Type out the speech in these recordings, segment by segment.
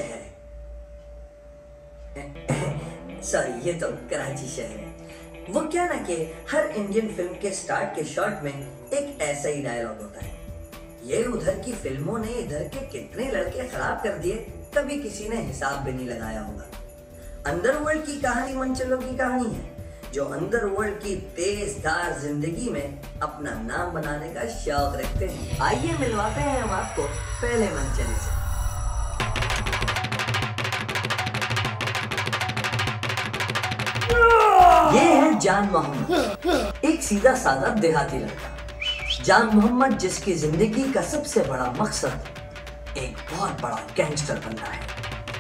शहर है। सॉरी, ये तो कराची शहर है। वो क्या ना कि हर इंडियन फिल्म के स्टार्ट के शॉट में एक ऐसा ही डायलॉग होता है, ये उधर की फिल्मों ने इधर के कितने लड़के खराब कर दिए, कभी किसी ने हिसाब भी नहीं लगाया होगा। अंडरवर्ल्ड की कहानी मनचलों की कहानी है, जो अंडरवर्ल्ड की तेजधार जिंदगी में अपना नाम बनाने का शौक रखते हैं। आइए मिलवाते हैं हम आपको पहले मनचले से। ये है जान मोहम्मद, एक सीधा साधा देहाती लड़का। जान मोहम्मद जिसकी जिंदगी का सबसे बड़ा मकसद एक बहुत बड़ा गैंगस्टर बनना है।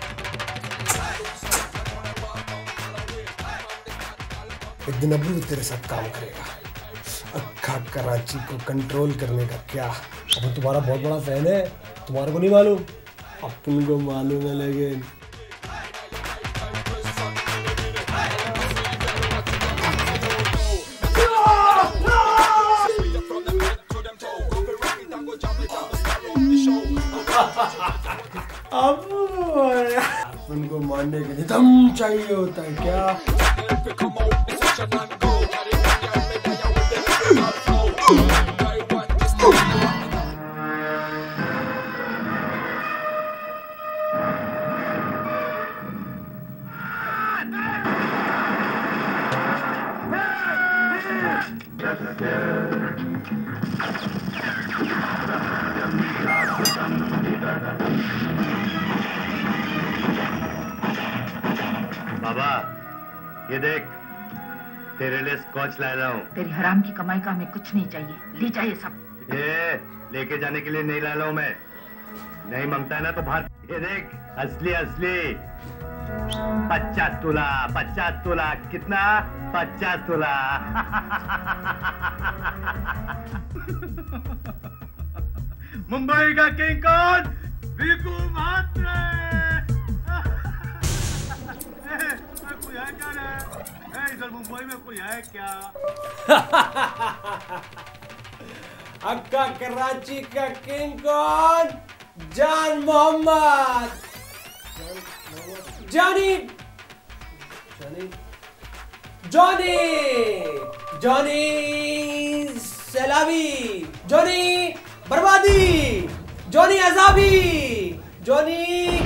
एक दिन अब्बू तेरे साथ काम करेगा, अक्खा कराची को कंट्रोल करने का। क्या अब तुम्हारा बहुत बड़ा फैन है, तुम्हारे को नहीं मालूम, अपन को मालूम है। लेकिन अपन को मारने के लिए दम चाहिए होता है क्या? बाबा, ये देख, तेरे लिए स्कॉच लाया हूँ। तेरी हराम की कमाई का हमें कुछ नहीं चाहिए, ले जाइए सब। ये लेके जाने के लिए नहीं लाया हूँ मैं, नहीं मांगता है ना तो बाहर। ये देख, असली असली 50 तोला, 50 तोला। कितना? 50 तोला। मुंबई का किंग कौन? वीकू महात्रे। कोई है क्या रे? इधर मुंबई में कोई है क्या? अक्का कराची का किंग कौन? Jaan Mohammad. Johnny Johnny Johnny Johnny सैलाबी, जॉनी बर्बादी, जॉनी अजाबी, जॉनी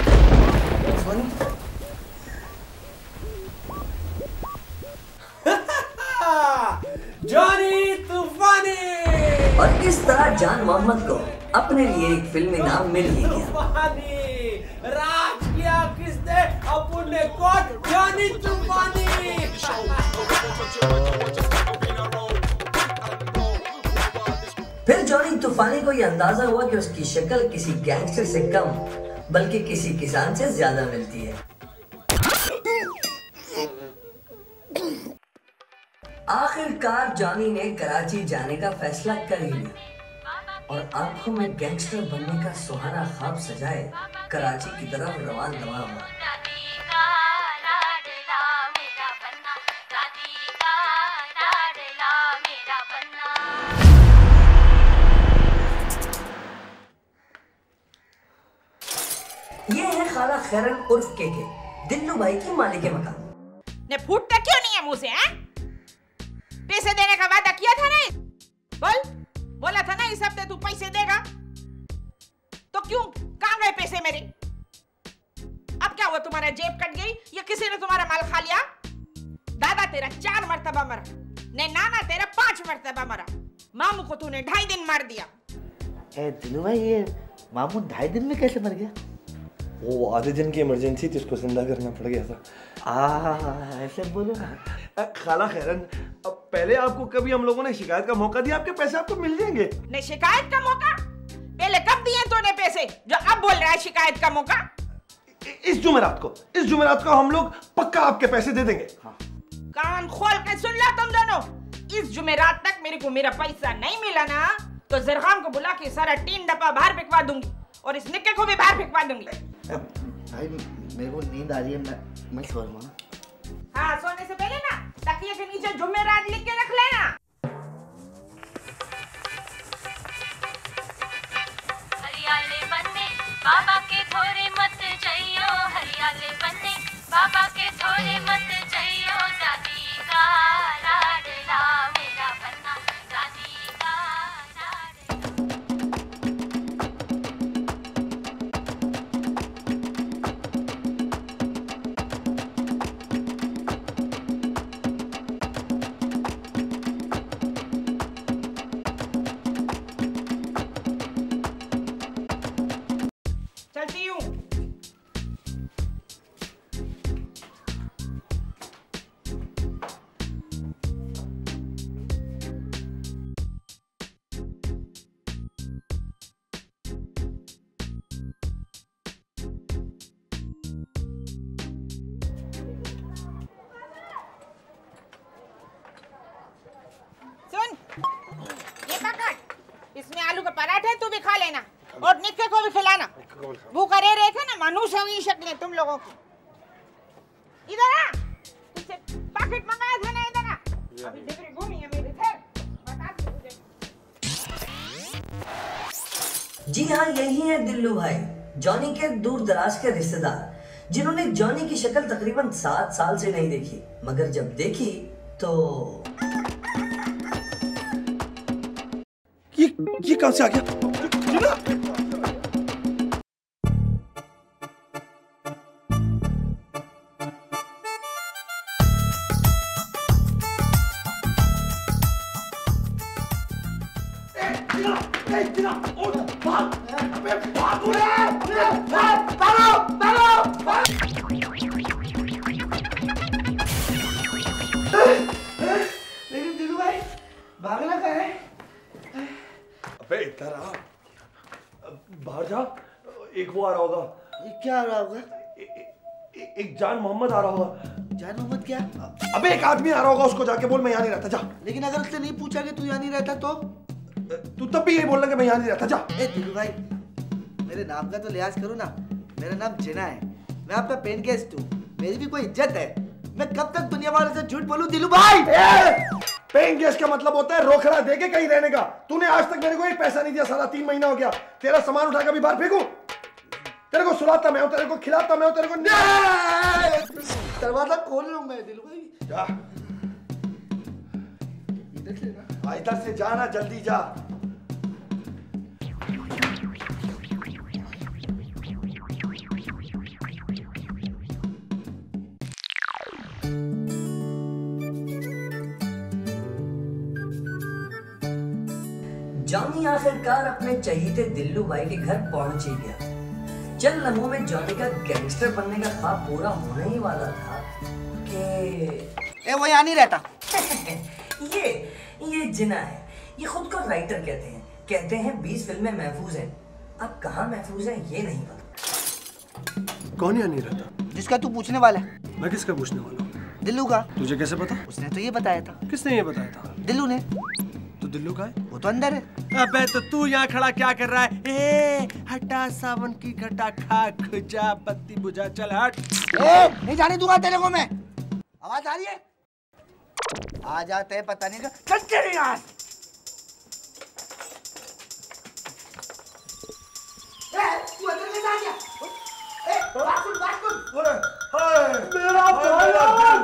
जॉनी तूफानी। और इस तरह जान मोहम्मद को अपने लिए एक फिल्मी नाम मिल ही गया। राज किया किसने? अपुन ने कौन? जॉनी तूफानी। फिर जॉनी तूफानी को यह अंदाजा हुआ कि उसकी शक्ल किसी गैंगस्टर से कम बल्कि किसी किसान से ज्यादा मिलती है। आखिरकार जॉनी ने कराची जाने का फैसला कर ही लिया और आंखों में गैंगस्टर बनने का सुहाना ख्वाब सजाए कराची की तरफ रवान हुआ। ये है खाला खैरन उर्फ केके, दिल्लू भाई की मालिक मकान। ने फूटता क्यों नहीं है मुंह से? हैं? पैसे देने का वादा किया था ना? बोला था ना इस हफ्ते तू पैसे देगा, तो क्यों कहां गए पैसे मेरे? अब क्या हुआ, तुम्हारा जेब कट गई या किसी ने तुम्हारा माल खा लिया? दादा तेरा 4 मरतबा मरा, ने नाना तेरा 5 मरतबा मरा, मामू को तूने 2.5 दिन मार दिया। दिलू भाई, ये मामू 2.5 दिन में कैसे मर गया? वो आधे दिन की इमरजेंसी थी, उसको जिंदा करना पड़ गया था। ऐसे बोलो ना। खाला खैरन, अब पहले आपको कभी हम लोगों ने शिकायत का मौका दिया? आपके पैसे आपको मिल जाएंगे। ने शिकायत का मौका? पहले कब दिए तूने पैसे जो अब बोल रहा है शिकायत का मौका? इस जुमेरात को हम लोग पक्का आपके पैसे दे देंगे। हाँ। कान खोल के सुन लो तुम दोनों, इस जुमेरात तक मेरे को मेरा पैसा नहीं मिला ना तो जरगाम को बुला के सारा टीन डब्बा बाहर फेंकवा दूंगी और इस निक्के को भी बाहर फेंकवा दूंगी। भाई मेरे को नींद आ रही है, मैं सो रहा हूँ। हाँ, सोने से पहले ना तकिए के नीचे जुमेरात लिख के रख लेना। हरियाले बनने बाबा के थोड़े मत जाइयो। और निक्के को भी खिलाना। भूखा रह थे ना, मनुष्य हुई शक्लें तुम लोगों की। इधर आ, तुझसे पैकेट मंगाया था ना, इधर आ। अभी डिग्री घूमी है मेरे थे, बता दे मुझे। जी हाँ, यही है दिल्लू भाई, जॉनी के दूर दराज के रिश्तेदार, जिन्होंने जॉनी की शक्ल तकरीबन 7 साल से नहीं देखी, मगर जब देखी तो ये कहां से आ गया? लेकिन दिलू भाई भागना कहाँ है? अबे इधर आ, बाहर जा। एक वो आ रहा होगा, ये क्या आ रहा होगा? एक जान मोहम्मद आ रहा होगा। जान मोहम्मद क्या? अबे एक आदमी आ रहा होगा, उसको जाके बोल मैं यहाँ नहीं रहता, जा। लेकिन अगर उसने नहीं पूछा कि तू यहाँ नहीं रहता तो? तू तब भी यही बोलना कि मैं यहाँ नहीं रहता, जा। ए दिलू भाई, मेरे नाम का तो लिहाज करो ना। मेरा नाम जिना है, मैं आपका पेन गेस्ट हूँ, मेरी भी कोई इज्जत है। मैं कब तक दुनिया वालों से झूठ बोलूं दिलू भाई? पेइंग गेस्ट का मतलब होता है रोकड़ा देके कहीं रहने का। तूने आज तक मेरे को एक पैसा नहीं दिया, साला 3 महीना हो गया। तेरा सामान उठा के भी बाहर फेंकू? तेरे को सुलाता मैं हूं, तेरे को खिलाता मैं हूं, तेरे को दरवाजा खोल लूं मैं दिलू भाई। जा, इधर से ना। इधर से जाना, जल्दी जा। जॉनी आखिरकार अपने चहीते दिल्लू भाई के घर पहुंच ही गया। चंद लम्हों में जॉनी का गैंगस्टर बनने का ख्वाब पूरा होने ही वाला था कि वो यहाँ नहीं रहता। ये जिना है, ये खुद को राइटर कहते हैं 20 फिल्में महफूज हैं। अब कहाँ महफूज है ये नहीं पता। कौन यहाँ नहीं रहता? जिसका तू पूछने वाला है। मैं किसका पूछने वाला हूँ? दिल्लू का। तुझे कैसे पता? उसने तो ये बताया था। किसने ये बताया था? दिल्लू ने। तो दिल्लू का है? वो तो अंदर है। अबे तो तू यहाँ खड़ा क्या कर रहा है? ए, हटा सावन की घटा, खा खुजा, बत्ती बुझा, चल हट। नहीं जाने दूंगा तेरे को मैं। आवाज आ रही है? आ जाते हैं पता नहीं का। चल तेरे यार। तू अंदर कैसे आ गया? बात सुन। मेरा भाई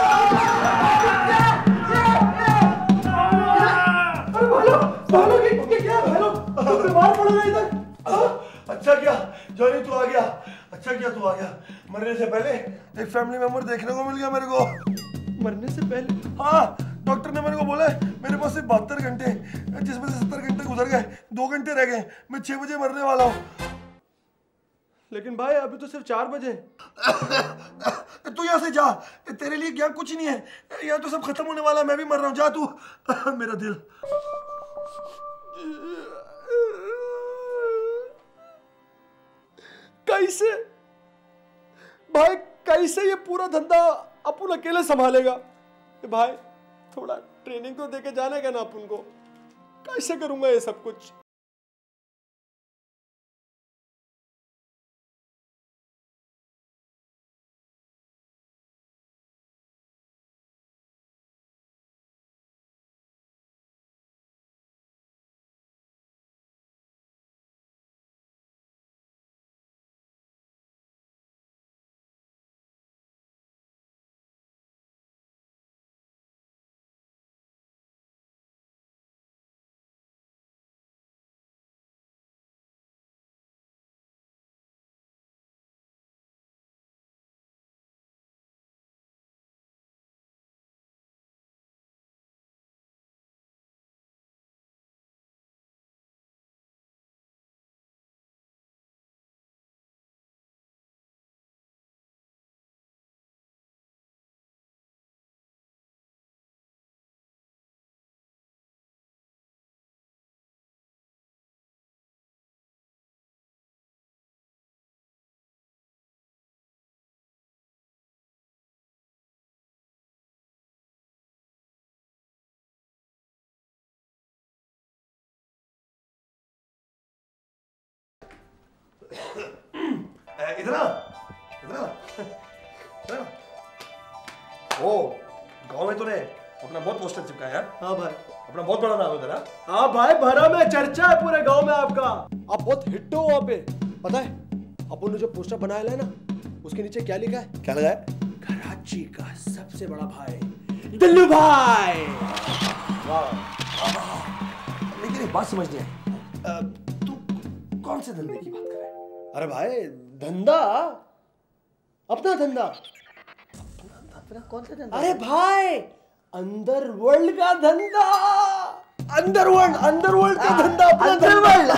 अच्छा किया जॉनी, तू आ गया। अच्छा किया तू आ गया। मरने से पहले एक फैमिली मेंबर देखने को मिल गया मेरे को। मरने से पहले? हाँ, डॉक्टर ने मेरे को बोला मेरे पास सिर्फ 72 घंटे, जिसमें से 70 घंटे गुजर गए, 2 घंटे रह गए। मैं 6 बजे मरने वाला हूँ। लेकिन भाई अभी तो सिर्फ 4 बजे। तू यहाँ से जा, तेरे लिए क्या कुछ नहीं है, यहाँ तो सब खत्म होने वाला है। मैं भी मर रहा हूँ, जा तू। मेरा दिल। कैसे भाई, कैसे ये पूरा धंधा अपन अकेले संभालेगा? भाई थोड़ा ट्रेनिंग तो देके जाने का ना अपन को। कैसे करूंगा ये सब कुछ? इधर ओ गांव में तूने अपना बहुत पोस्टर चिपकाया यार। हाँ भाई, अपना बहुत बड़ा नाम है तेरा। हाँ भाई, भरा में चर्चा है पूरे गांव में आपका। आप बहुत हिट हो वहाँ पे। पता है अपन ने जो पोस्टर बनाया है ना, उसके नीचे क्या लिखा है? क्या लगा है? कराची का सबसे बड़ा भाई दिल्लू भाई। लेकिन एक बात समझ नहीं आई, तू कौन से धंधे की बात कर रहा है? अरे भाई, धंधा, अपना धंधा। अपना कौन सा धंधा? अरे भाई, अंडरवर्ल्ड का धंधा। अंडरवर्ल्ड का धंधा, अपना अंडरवर्ल्ड।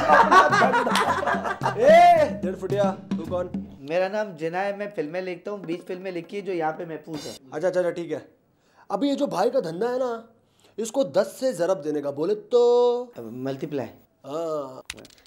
ए डेढ़ फुटिया, तू कौन? मेरा नाम जिना है, मैं फिल्में लिखता हूँ, 20 फिल्में लिखी है जो यहाँ पे महफूज है। अच्छा ठीक है। अभी ये जो भाई का धंधा है ना, इसको 10 से ज़रब देने का बोले तो मल्टीप्लाई। हाँ।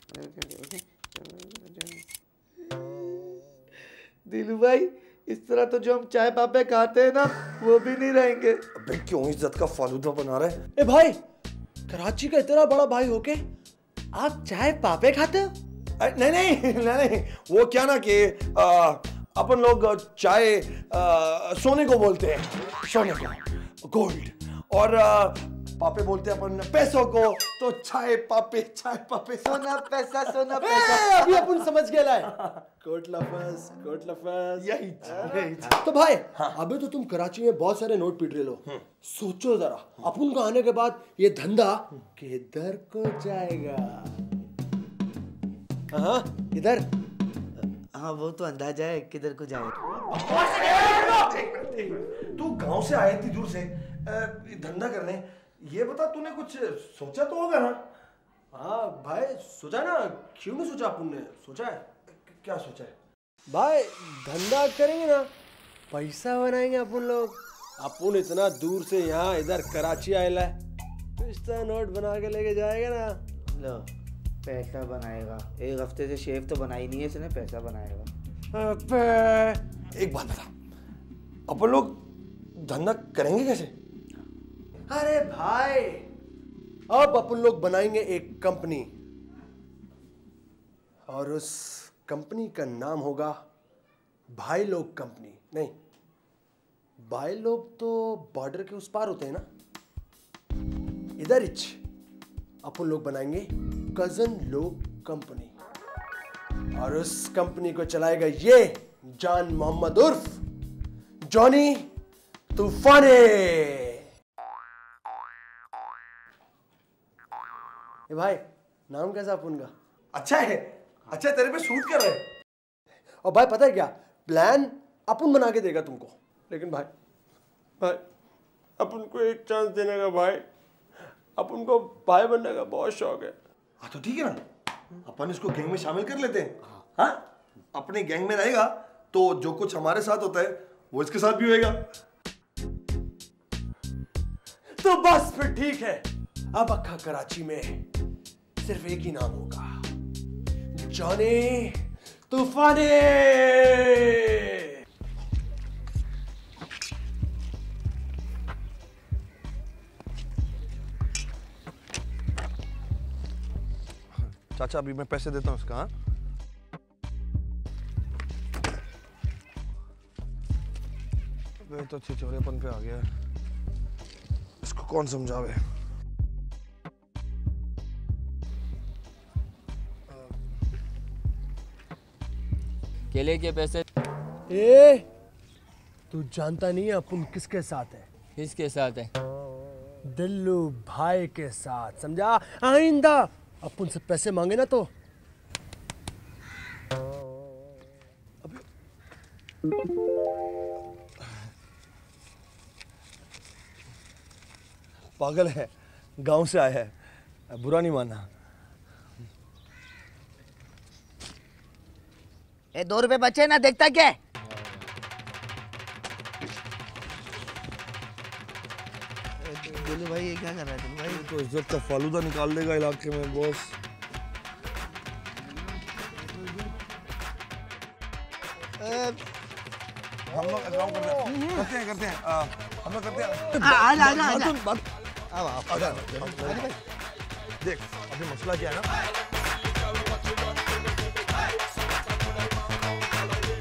दिलू भाई, इस तरह तो जो हम चाय पापे खाते हैं ना, वो भी नहीं रहेंगे। अबे क्यों इज्जत का फालूदा बना रहे? ए भाई, कराची का इतना बड़ा भाई होके आप चाय पापे खाते हो? नहीं, वो क्या ना कि अपन लोग चाय सोने को बोलते हैं, सोने को, गोल्ड, और पापे बोलते हैं अपन पैसों को, तो चाय पापे सोना पैसा अभी अपन समझ गए लाए। कोट लफज यही। तो भाई, अभी तो तुम कराची में बहुत सारे नोट पीट रहे लो। सोचो जरा, अपन को आने के बाद ये धंधा किधर को जाएगा? हाँ, इधर। हाँ, वो तो अंदाजा है किधर को जाएगा। तू गांव से आया इतनी दूर से धंधा करने, ये बता तूने कुछ सोचा तो होगा ना? हाँ भाई, सोचा ना, क्यों नहीं सोचा? अपन ने सोचा है। क्या सोचा है भाई? धंधा करेंगे ना, पैसा बनाएंगे अपन लोग। अपन इतना दूर से यहाँ इधर कराची आएला है, पैसा नोट बना के लेके जाएगा ना। लो, पैसा बनाएगा। एक हफ्ते से शेव तो बनाई नहीं है इसने, पैसा बनाएगा। एक बात बता, अपन लोग धंधा करेंगे कैसे? अरे भाई, अब अपन लोग बनाएंगे एक कंपनी, और उस कंपनी का नाम होगा भाई लोग कंपनी। नहीं, भाई लोग तो बॉर्डर के उस पार होते हैं ना, इधर ही अपन लोग बनाएंगे कजन लोग कंपनी, और उस कंपनी को चलाएगा ये जान मोहम्मद उर्फ जॉनी तूफानी। भाई, नाम कैसा अपन का? अच्छा है, अच्छा तेरे पे शूट कर रहे हैं। और भाई पता है क्या, प्लान अपन बना के देगा तुमको, लेकिन भाई अपन को एक चांस देने का भाई, अपन को भाई बनने का बहुत शौक है। हाँ तो ठीक है ना, अपन इसको गैंग में शामिल कर लेते हैं। हाँ, अपने गैंग में रहेगा तो जो कुछ हमारे साथ होता है वो इसके साथ भी होएगा। तो बस फिर ठीक है, अब अक्खा कराची में सिर्फ एक ही नाम होगा, जॉनी तूफानी। चाचा अभी मैं पैसे देता हूँ उसका। हाँ, तो छिछोरेपन पे आ गया, इसको कौन समझावे। केले के पैसे। ए, तू जानता नहीं है अपन किसके साथ है? किसके साथ है? दिल्लू भाई के साथ, समझा? आइंदा अपन से पैसे मांगे ना तो पागल है, गांव से आया है, बुरा नहीं मानना। ए, 2 रुपए बचे ना, देखता क्या? दिलू भाई, ये क्या कर रहा है? दिलू भाई तो इज्जत का फालूदा निकाल देगा इलाके में बॉस। हम लोग काम करते हैं हम लोग करते हैं। आजा देख, अभी मसला क्या है ना,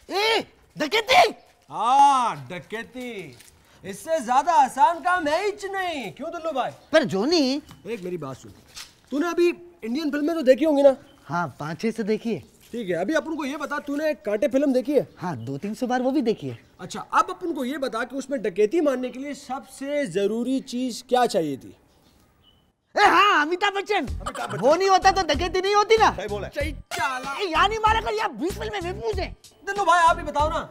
डकैती। हाँ डकैती, इससे ज्यादा आसान काम है ही नहीं, क्यों दुल्लू भाई? पर जोनी, एक मेरी बात सुन, तूने अभी इंडियन फिल्में तो देखी होंगी ना? हाँ 5-6 से देखी है। ठीक है, अभी अपन को ये बता, तूने कांटे फिल्म देखी है? हाँ 200-300 बार वो भी देखी है। अच्छा, अब अपन को ये बता कि उसमें डकैती मारने के लिए सबसे जरूरी चीज क्या चाहिए थी? हाँ अमिताभ बच्चन। वो नहीं होता तो डकैती नहीं होती ना। सही बोला। यहाँ नहीं मारा कर, यहाँ 20 फिल्में बेवकूफ है। दुल्लू भाई आप ही बताओ ना।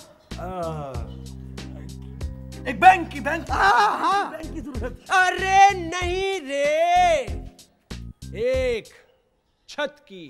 एक बैंक की बैंक हाँ की जरूरत। अरे नहीं रे, एक छत की,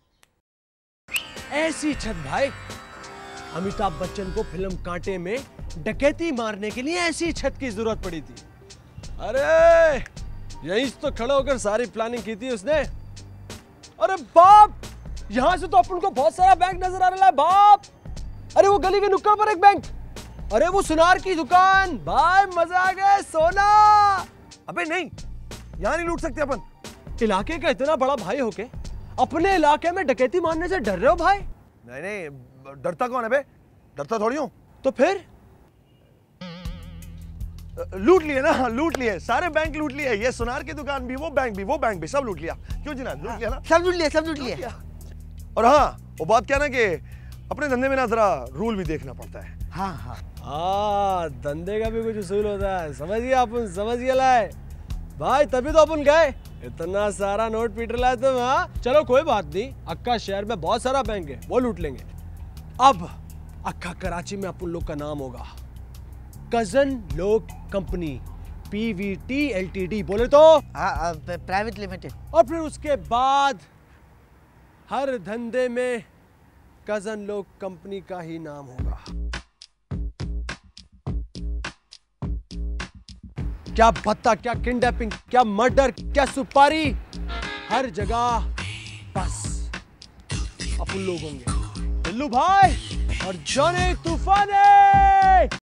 ऐसी छत भाई। अमिताभ बच्चन को फिल्म कांटे में डकैती मारने के लिए ऐसी छत की जरूरत पड़ी थी। अरे यहीं से तो खड़े होकर सारी प्लानिंग की थी उसने। अरे बाप, यहां से तो अपन को बहुत सारा बैंक नजर आ रहा है बाप। अरे वो गली के नुक्कड़ पर एक बैंक, अरे वो सुनार की दुकान भाई, मजा आ गया। सोना। अबे नहीं, यहाँ नहीं लूट सकते अपन। इलाके का इतना बड़ा भाई होके अपने इलाके में डकैती मारने से डर रहे हो भाई? नहीं नहीं, डरता कौन है बे? डरता थोड़ी हूँ। तो फिर लूट लिए ना, लूट लिए, सारे बैंक लूट लिए। ये सुनार की दुकान भी, वो बैंक भी सब लूट लिया। क्यों जिना, लूट लिया ना? सब लूट लिए। और हाँ, वो बात क्या ना कि अपने धंधे में ना जरा रूल भी देखना पड़ता है। हाँ धंधे का भी कुछ उसूल होता है, समझ गया अपन, समझ गया लाए भाई, तभी तो अपन गए, इतना सारा नोट पीट लाए तुम। हाँ चलो कोई बात नहीं, अक्का शहर में बहुत सारा बैंक है, वो लूट लेंगे। अब अक्का कराची में अपन लोग का नाम होगा कजन लोग कंपनी, PVT LTD, बोले तो प्राइवेट लिमिटेड। और फिर उसके बाद हर धंधे में कजन लोग कंपनी का ही नाम होगा। क्या भत्ता, क्या किडनैपिंग, क्या मर्डर, क्या सुपारी, हर जगह बस अपन लोग होंगे, बिल्लू भाई और जॉनी तूफानी।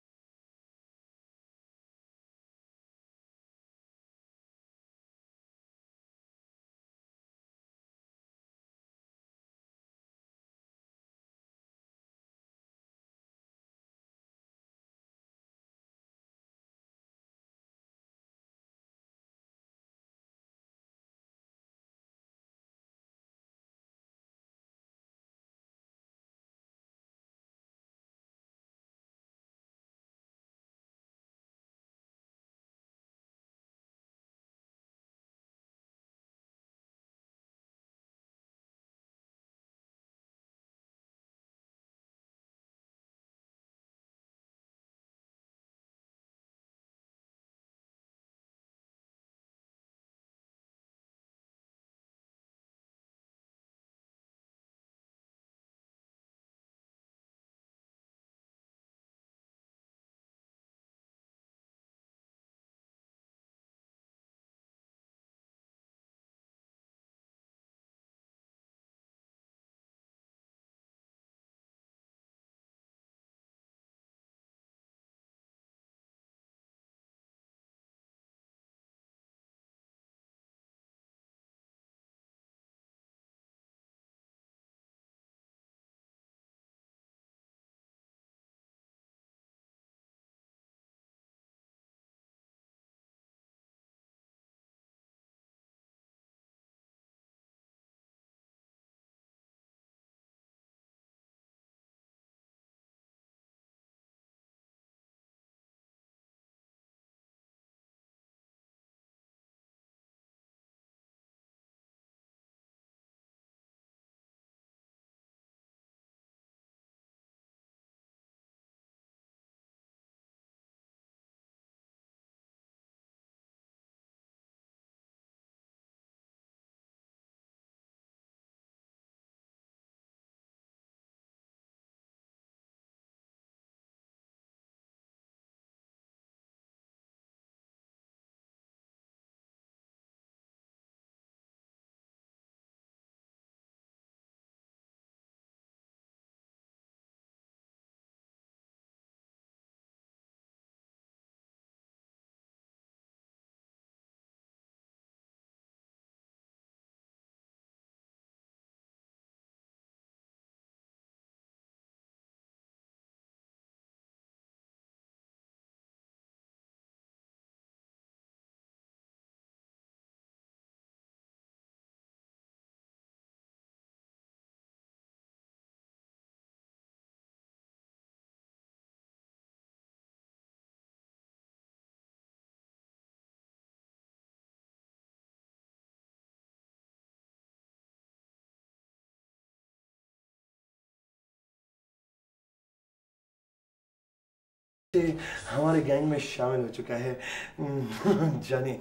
हमारे गैंग में शामिल हो चुका है जानी।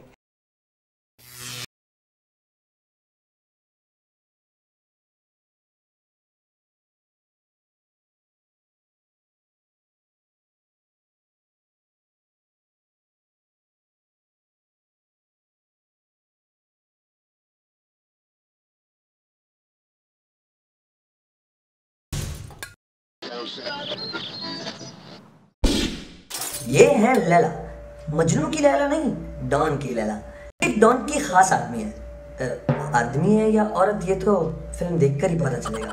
ये है लैला, मजनू की लैला नहीं, डॉन की लैला। एक डॉन की खास आदमी है। आदमी है या औरत ये तो फिल्म देखकर ही पता चलेगा।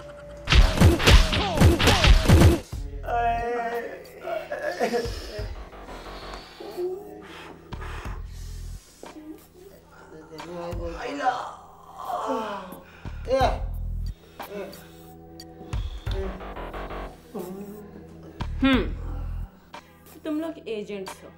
तुम लोग एजेंट्स हो।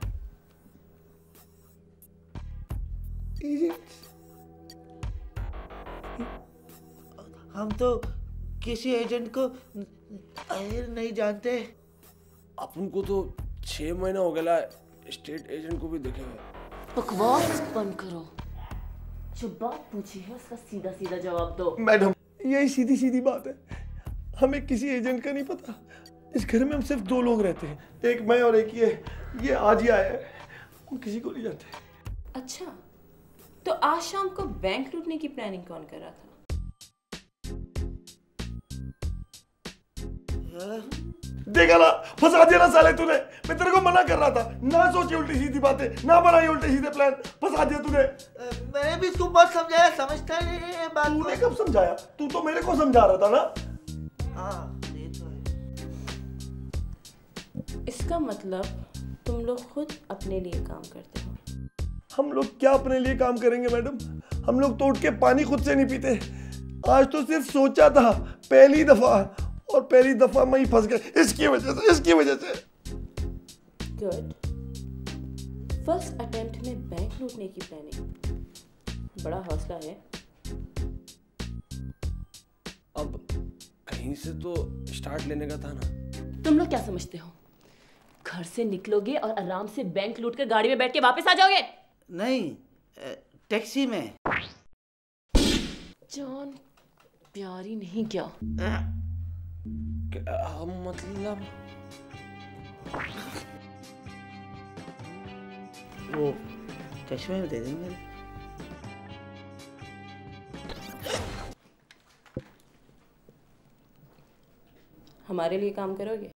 हम तो किसी एजेंट को नहीं जानते। अपन को तो 6 महीना हो गया स्टेट एजेंट को भी देखे हुए। बकवास बंद करो, जो बात पूछी है उसका सीधा सीधा जवाब दो। मैडम यही सीधी सीधी बात है, हमें किसी एजेंट का नहीं पता। इस घर में हम सिर्फ 2 लोग रहते हैं, एक मैं और एक ये आज ही आया है। हम किसी को नहीं जानते। अच्छा, तो आज शाम को बैंक लूटने की प्लानिंग कौन कर रहा था? देखा ना, फंसा दिया ना साले तूने। मैं तेरे को मना कर रहा था, ना सोची उल्टी सीधी बातें, ना बनाई उल्टे सीधे प्लान, फंसा दिया तूने। मैंने भी इसको बहुत समझाया, समझता नहीं है बात। तूने कब समझाया? तू तो मेरे को समझा रहा था ना। हाँ, ये तो है। इसका मतलब तुम लोग खुद अपने लिए काम करते हो। हम लोग क्या अपने लिए काम करेंगे मैडम? हम लोग तो उठ के पानी खुद से नहीं पीते। आज तो सिर्फ सोचा था पहली दफा, और पहली दफा मैं ही फंस गया इसकी वजह से। गुड। फर्स्ट अटेम्प्ट में बैंक लूटने की प्लानिंग, बड़ा हौसला है। अब कहीं से तो स्टार्ट लेने का था ना। तुम लोग क्या समझते हो, घर से निकलोगे और आराम से बैंक लूट कर गाड़ी में बैठ के वापस आ जाओगे? नहीं, टैक्सी में। जॉन प्यारी नहीं क्या? मतलब वो चश्मे में दे देंगे। हमारे लिए काम करोगे?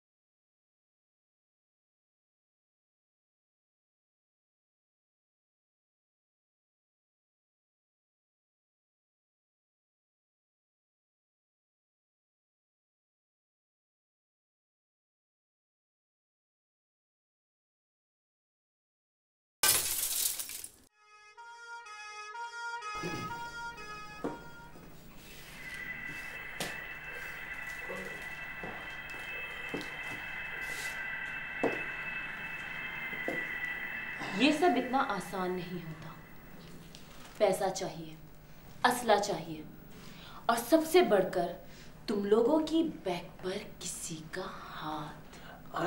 ये सब इतना आसान नहीं होता। पैसा चाहिए, असला चाहिए, और सबसे बढ़कर तुम लोगों की बैक पर किसी का हाथ। हाँ,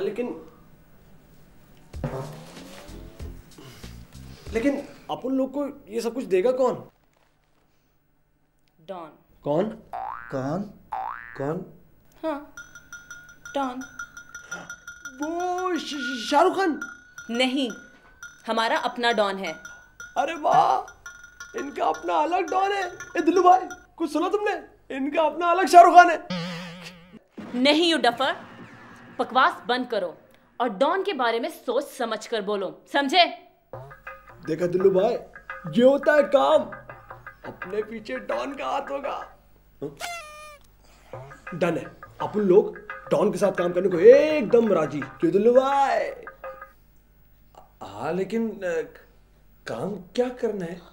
लेकिन अपन लोग को ये सब कुछ देगा कौन? डॉन। कौन? हाँ, डॉन। वो शाहरुख खान? नहीं, हमारा अपना डॉन है। अरे वाह, इनका अपना अलग डॉन है। ए दिल्लू भाई, कुछ सुना तुमने? इनका अपना अलग शाहरुख खान है। नहीं यू डफर, बकवास बंद करो और डॉन के बारे में सोच समझ कर बोलो, समझे? देखा दिल्लू भाई, ये होता है काम। अपने पीछे डॉन का हाथ होगा। डन है, अपन लोग डॉन के साथ काम करने को एकदम राजी। क्यों दिल्लू भाई? हाँ, लेकिन काम क्या करना है?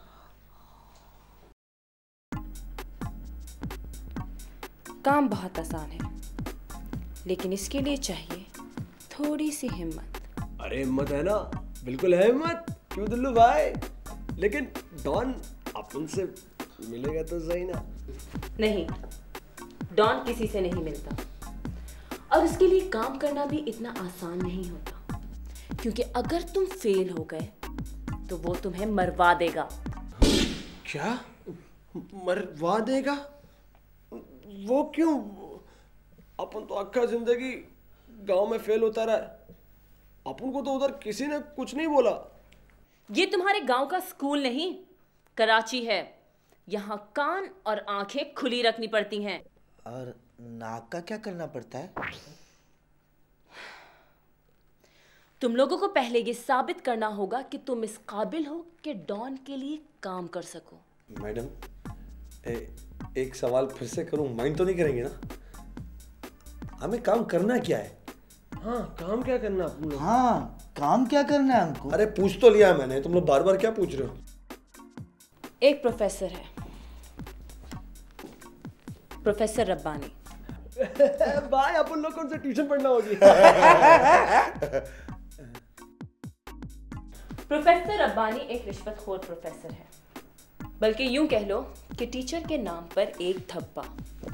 काम बहुत आसान है, लेकिन इसके लिए चाहिए थोड़ी सी हिम्मत। अरे हिम्मत है ना, बिल्कुल है हिम्मत। क्यों दिल्लू भाई? लेकिन डॉन अपन से मिलेगा तो सही ना? नहीं, डॉन किसी से नहीं मिलता, और उसके लिए काम करना भी इतना आसान नहीं होता, क्योंकि अगर तुम फेल हो गए तो वो तुम्हें मरवा देगा। क्या? मरवा देगा? वो क्यों? अपन तो अक्खा जिंदगी गांव में फेल होता रहा है, अपन को तो उधर किसी ने कुछ नहीं बोला। ये तुम्हारे गांव का स्कूल नहीं, कराची है। यहाँ कान और आंखें खुली रखनी पड़ती हैं। और नाक का क्या करना पड़ता है? तुम लोगों को पहले ये साबित करना होगा कि तुम इस काबिल हो कि डॉन के लिए काम कर सको। मैडम, एक सवाल फिर से करूं, माइंड तो नहीं करेंगे ना? हमें काम करना क्या है? हाँ, काम क्या करना अपन लोग? हाँ, काम क्या करना है हमको? अरे पूछ तो लिया मैंने, तुम लोग बार बार क्या पूछ रहे हो? एक प्रोफेसर है, प्रोफेसर रब्बानी। भाई अपन लोग कौन से ट्यूशन पढ़ना होगी? प्रोफेसर रब्बानी एक रिश्वतखोर प्रोफेसर है, बल्कि यूं कह लो कि टीचर के नाम पर एक धब्बा।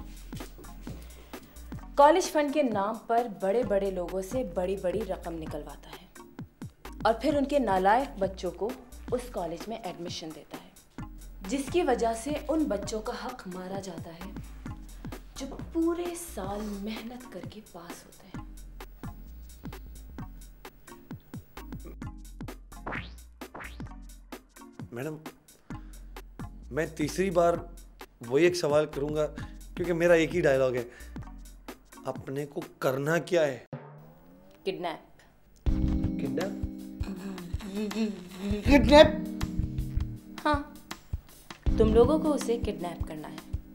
कॉलेज फंड के नाम पर बड़े बड़े लोगों से बड़ी बड़ी रकम निकलवाता है और फिर उनके नालायक बच्चों को उस कॉलेज में एडमिशन देता है, जिसकी वजह से उन बच्चों का हक मारा जाता है जो पूरे साल मेहनत करके पास होते हैं। मैडम, मैं तीसरी बार वही एक सवाल करूंगा, क्योंकि मेरा एक ही डायलॉग है। अपने को करना क्या है? किडनैप। किडनैप? किडनैप? हाँ, तुम लोगों को उसे किडनैप करना है।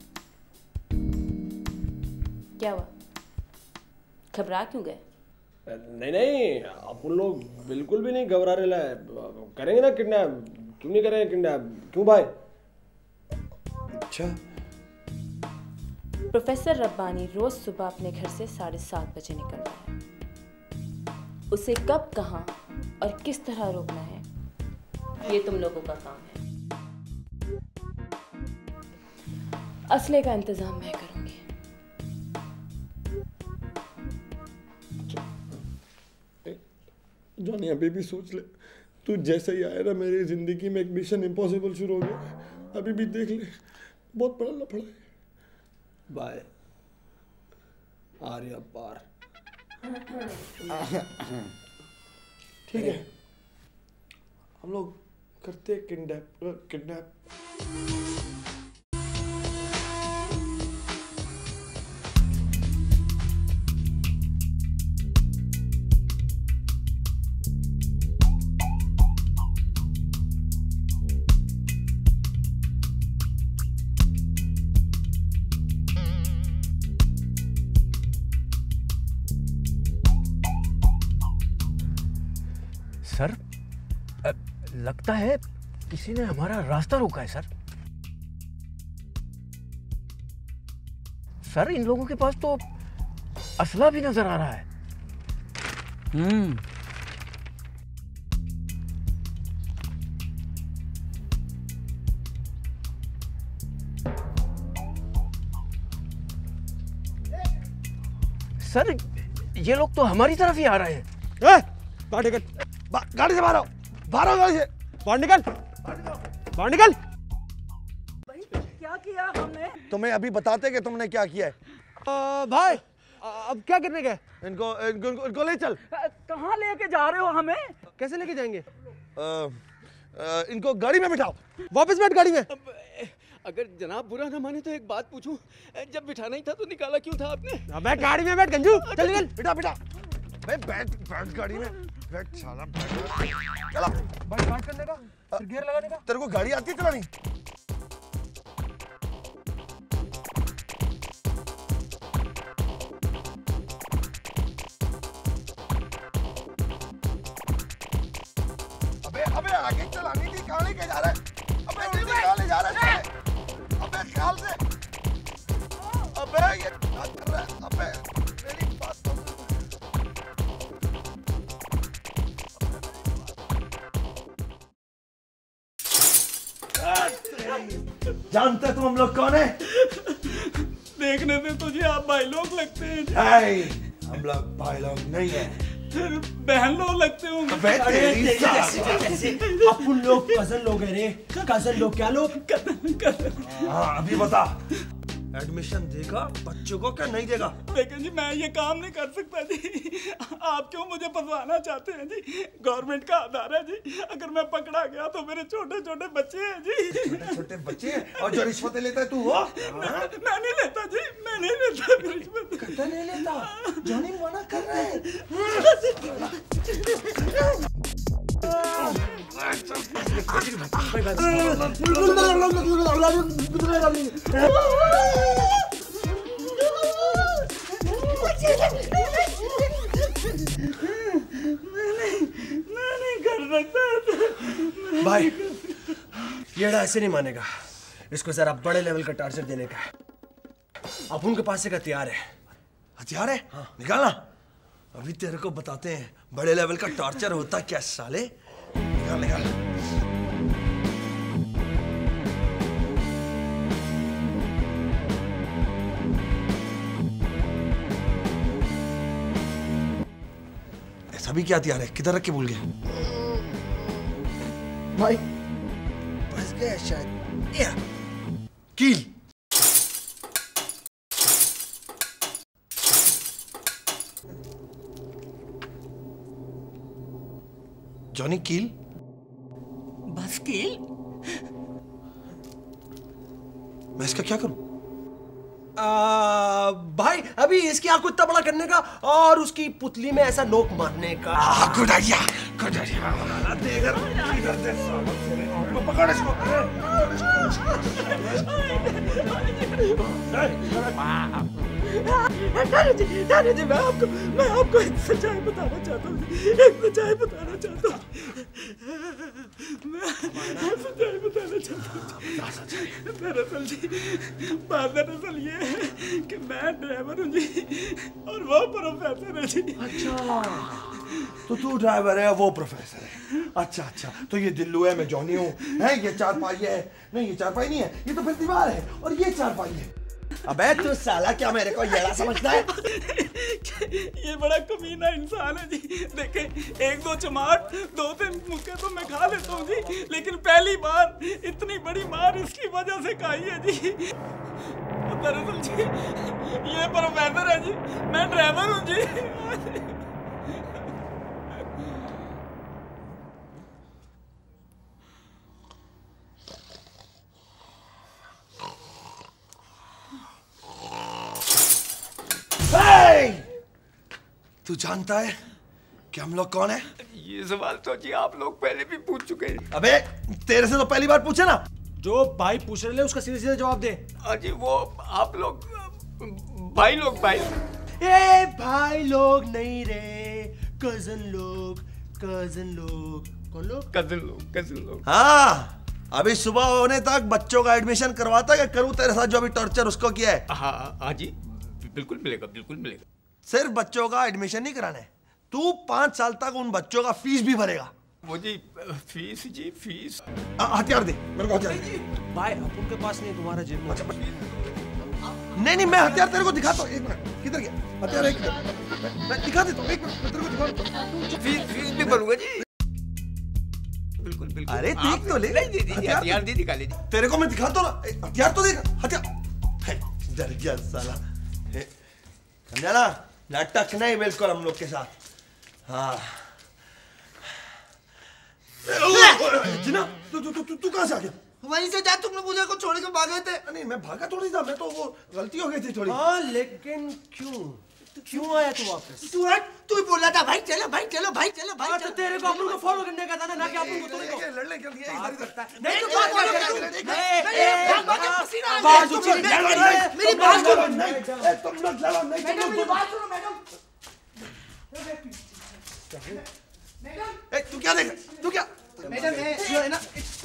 क्या हुआ, घबरा क्यों गए? नहीं नहीं, अपन लोग बिल्कुल भी नहीं घबरा रहे हैं। करेंगे ना किडनैप, क्यों नहीं करेंगे किडनैप? क्यों भाई? अच्छा, प्रोफेसर रब्बानी रोज सुबह अपने घर से 7:30 बजे निकलता है। उसे कब, कहाँ और किस तरह रोकना है, ये तुम लोगों का काम है। असले का इंतजाम मैं करूंगी। जॉनी, अभी भी सोच ले, तू जैसे ही आया ना मेरी जिंदगी में एक मिशन इम्पॉसिबल शुरू हो गया। अभी भी देख ले, बहुत बड़ा लफड़ा है। बाय आर्या पार। ठीक है, हम लोग करते किडनैप। सर, लगता है किसी ने हमारा रास्ता रोका है सर। सर, इन लोगों के पास तो असला भी नजर आ रहा है। सर, ये लोग तो हमारी तरफ ही आ रहे हैं। गाड़ी से बाहर आओ, बाहर आओ, गाड़ी से बाहर निकल, बाहर निकल। क्या किया हमने? तुम्हें अभी बताते कि तुमने क्या किया है। भाई, अब क्या करने गए? इनको ले चल। कहाँ लेके जा रहे हो हमें? कैसे लेके जाएंगे? इनको गाड़ी में बिठाओ। वापस बैठ गाड़ी में। अगर जनाब बुरा ना माने तो एक बात पूछूं, जब बिठाना ही था तो निकाला क्यों था आपने? अबे गाड़ी में बैठ गंजू, चल निकल। बिठा बैठ गाड़ी में, बैठ साला, चला। बैठ करने का, फिर गियर लगाने का। तेरे को गाड़ी आती है चलानी? अबे आगे चलानी थी, कहाँ लेके जा रहा है? अबे उल्टी कहाँ ले जा रहा है? अबे ख्याल से। अबे ये क्या कर रहा है? अबे मेरी बात तो जानते तुम हम लोग कौन है? देखने में तुझे आप भाई लोग लगते हैं। हम लोग भाई लोग नहीं है। फिर बहन लोग लगते होंगे। अपन लोग कजन लोग हैं रे। कजन लोग क्या लोग? हाँ अभी बता, एडमिशन देगा बच्चों को क्या नहीं देगा? लेकिन जी मैं ये काम नहीं कर सकता जी। आप क्यों मुझे फंसवाना चाहते हैं जी? गवर्नमेंट का आधार है जी, अगर मैं पकड़ा गया तो मेरे छोटे छोटे बच्चे हैं जी। छोटे छोटे बच्चे हैं और जो रिश्वतें लेता है तू हो? मैं नहीं लेता जी, मैं नहीं लेता रिश्वत। कहता नहीं लेता, जॉनी मना कर रहा है। भाई ये ऐसे नहीं मानेगा, इसको जरा बड़े लेवल का टार्चर देने का है। अब उनके पास एक हथियार है। हथियार है? हाँ। निकालना। अभी तेरे को बताते हैं बड़े लेवल का टॉर्चर होता क्या साले। निकाल निकाल। ऐसा भी क्या हथियार है? किधर रख के भूल गए? भाई फंस गया शायद। कील। जॉनी कील? बस कील? मैं इसका क्या करूं? भाई अभी इसकी आंख को इतना बड़ा करने का और उसकी पुतली में ऐसा नोक मारने का। Good idea, good idea. पकड़ इसको। जी मैं आपको एक सच्चाई बताना चाहता हूँ। एक सच्चाई बताना चाहता हूँ। मैं सच्चाई बताना चाहता हूँ। दरअसल जी बात दरअसल ये है कि मैं ड्राइवर हूँ जी और वो प्रोफेसर है जी। अच्छा तो तू ड्राइवर है, वो प्रोफेसर है। अच्छा अच्छा, तो ये दिल्लू है, मैं जॉनी हूँ। है ये चारपाई है? नहीं ये चारपाई नहीं है, ये तो फिर दीवार है और ये चारपाई है। अबे तू साला क्या मेरे को येड़ा समझता है? ये बड़ा कमीना इंसान है जी। देखे एक दो चमाट दो तीन मुक्के तो मैं खा लेता हूँ जी, लेकिन पहली बार इतनी बड़ी मार इसकी वजह से खाई है जी। दरअसल जी ये प्रोफेसर है जी, मैं ड्राइवर हूँ जी। तू जानता है कि हम लोग कौन है? ये सवाल तो जी आप लोग पहले भी पूछ चुके हैं। अबे तेरे से तो पहली बार पूछे ना। जो भाई पूछ रहे उसका सीधे सीधे जवाब दे। जी वो आप लोग भाई लोग भाई। ए भाई लोग नहीं रे, कजन लोग। कजन लोग कौन लोग? कजन लोग, कजन लोग। हाँ अभी सुबह होने तक बच्चों का एडमिशन करवाता क्या करूँ तेरे साथ जो अभी टॉर्चर उसको किया है? हाँ जी बिल्कुल मिलेगा, बिल्कुल मिलेगा। सिर्फ बच्चों का एडमिशन नहीं कराना है, तू 5 साल तक उन बच्चों का फीस भी भरेगा। वो जी फीस जी फीस। हथियार दे मेरे को, हथियार दे। भाई अपन के पास नहीं, तुम्हारा जेब में। नहीं मैं हथियार तेरे को दिखाता हूँ। एक मिनट, किधर गया हथियार? एक मिनट मैं दिखा देता हूँ। एक मिनट मैं तेरे को दिखाता हूँ। फीस भी भरूंगा जी। बिल्कुल बिल्कुल। अरे देख तो ले। हथियार दे दिखा ले जी। तेरे को मैं दिखाता हूँ ना, हथियार तो देख। हथियार डर गया साला। समझा ना, नाटक नहीं बिल्कुल हम लोग के साथ। हाँ जिना तू कहाँ से आ गया? वहीं से जा, तुम लोग मुझे को छोड़ के भाग गए थे। नहीं मैं भागा थोड़ी था, मैं तो वो गलती हो गई थी थोड़ी। हाँ लेकिन क्यों आया तू वापस? तू ही बोला था भाई चलो भाई चलो भाई चलो भाई। तो तेरे को अपन को फॉलो करने का था ना कि अपन को तेरे को लड़ने के लिए नहीं तो बात कर मेरी बात सुनो। तुम लोग लड़ो नहीं। मेरी बात सुनो मैडम। तू क्या देख? तू क्या? मैडम ये है ना,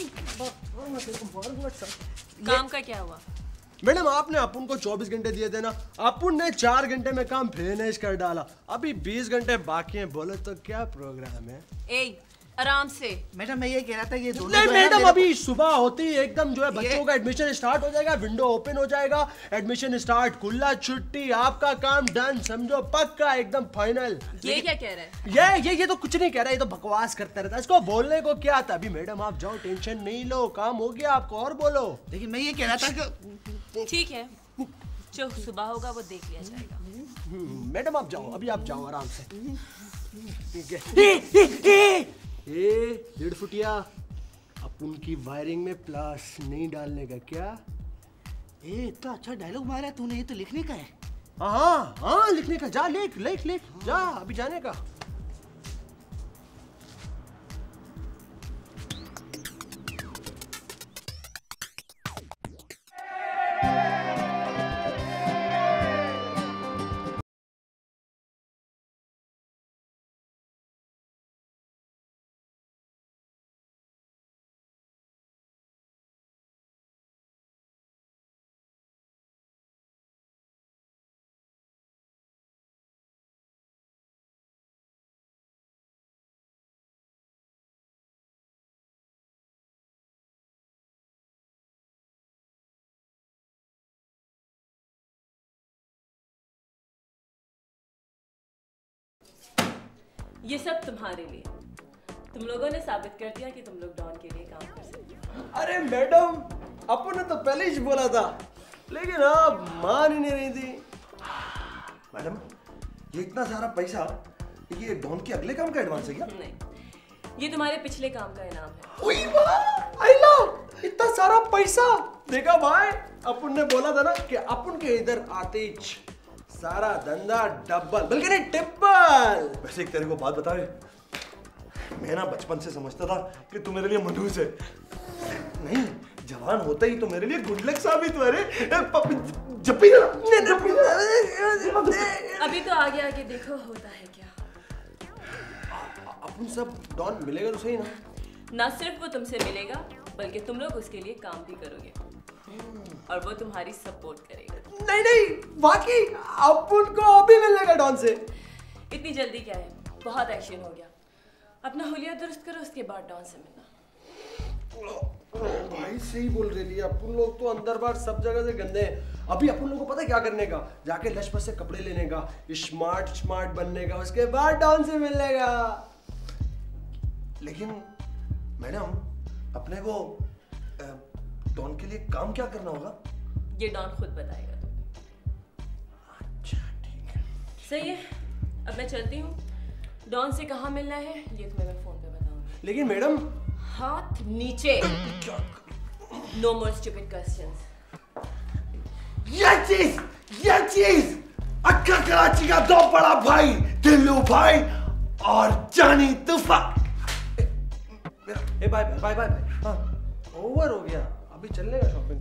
काम का क्या हुआ? मैडम आपने अपन को 24 घंटे दिए थे ना, अपन ने 4 घंटे में काम फिनिश कर डाला। अभी 20 घंटे बाकी हैं, बोले तो क्या प्रोग्राम है? ए आराम से। मैडम मैं ये कह रहा था ये दोनों नहीं मैडम, अभी सुबह होती एकदम जो है बच्चों का एडमिशन स्टार्ट हो जाएगा, विंडो ओपन हो जाएगा, एडमिशन स्टार्ट, खुला छुट्टी, आपका काम डन, समझो पक्का एकदम फाइनल। ये क्या कह रहा है? ये तो कुछ नहीं कह रहा है, ये तो बकवास करता रहता है, इसको बोलने को क्या था। अभी मैडम आप जाओ, टेंशन नहीं लो, काम हो गया आपको, और बोलो। लेकिन मैं ये कह रहा था कि ठीक है, जो सुबह होगा वो देख लिया जाएगा। मैडम आप जाओ, अभी आप जाओ आराम से। ठीक है। 1.5 फुटिया, अपन की वायरिंग में प्लास नहीं डालने का क्या? इतना अच्छा डायलॉग मारा तूने, ये तो लिखने का है। हाँ लिखने का, जा लिख जा, अभी जाने का। ये सब तुम्हारे लिए। तुम लोगों ने साबित कर दिया कि तुम लोग डॉन के लिए काम कर सकते हो। अरे मैडम, अपन ने तो पहले ही बोला था, लेकिन आप मान ही नहीं रही थी। मैडम ये इतना सारा पैसा, ये डॉन के अगले काम का एडवांस है क्या? नहीं, ये तुम्हारे पिछले काम का इनाम है। ओए वाह, आई लव, इतना सारा पैसा। देखा भाई, अपन ने बोला था ना कि अपन के इधर आते ही सारा धंधा डबल, बल्कि नहीं ट्रिपल। वैसे एक तेरे को बात बता, मैं ना बचपन से समझता था कि तू मेरे लिए मनहूस है। नहीं, जवान होते ही तो मेरे लिए गुड लक साबित हुआ रे। जब भी अभी तो आगे आगे देखो होता है क्या। अपन सब डॉन मिलेगा तो सही ना? ना सिर्फ वो तुमसे मिलेगा, बल्कि तुम लोग उसके लिए काम भी करोगे और वो तुम्हारी सपोर्ट करेगा। नहीं, बाकी अपन को अभी मिलने का डॉन से। इतनी जल्दी क्या है, बहुत एक्शन हो गया। अपना हुलिया दुरुस्त करो, उसके बाद डॉन से मिलना। भाई सही बोल रही है, अपन लोग तो अंदर बाहर सब जगह से गंदे हैं। अभी अपन लोग को पता है क्या करने का? जाके लशपत से कपड़े लेने का, स्मार्ट बनने का, उसके बाद डॉन से मिलने का। लेकिन मैडम, अपने को डॉन के लिए काम क्या करना होगा? ये डॉन खुद बताएगा तुम्हें। अच्छा ठीक है। सही है, अब मैं चलती हूँ। डॉन से कहाँ मिलना है ये तुम्हें मैं फोन पे बताऊंगी। लेकिन मैडम, हाथ नीचे। No more stupid questions. ये चीज अक्का कराची का दो बड़ा भाई दिल्लू भाई और जानी तूफान। बाय। हाँ, ओवर हो गया, अभी चलने का शॉपिंग।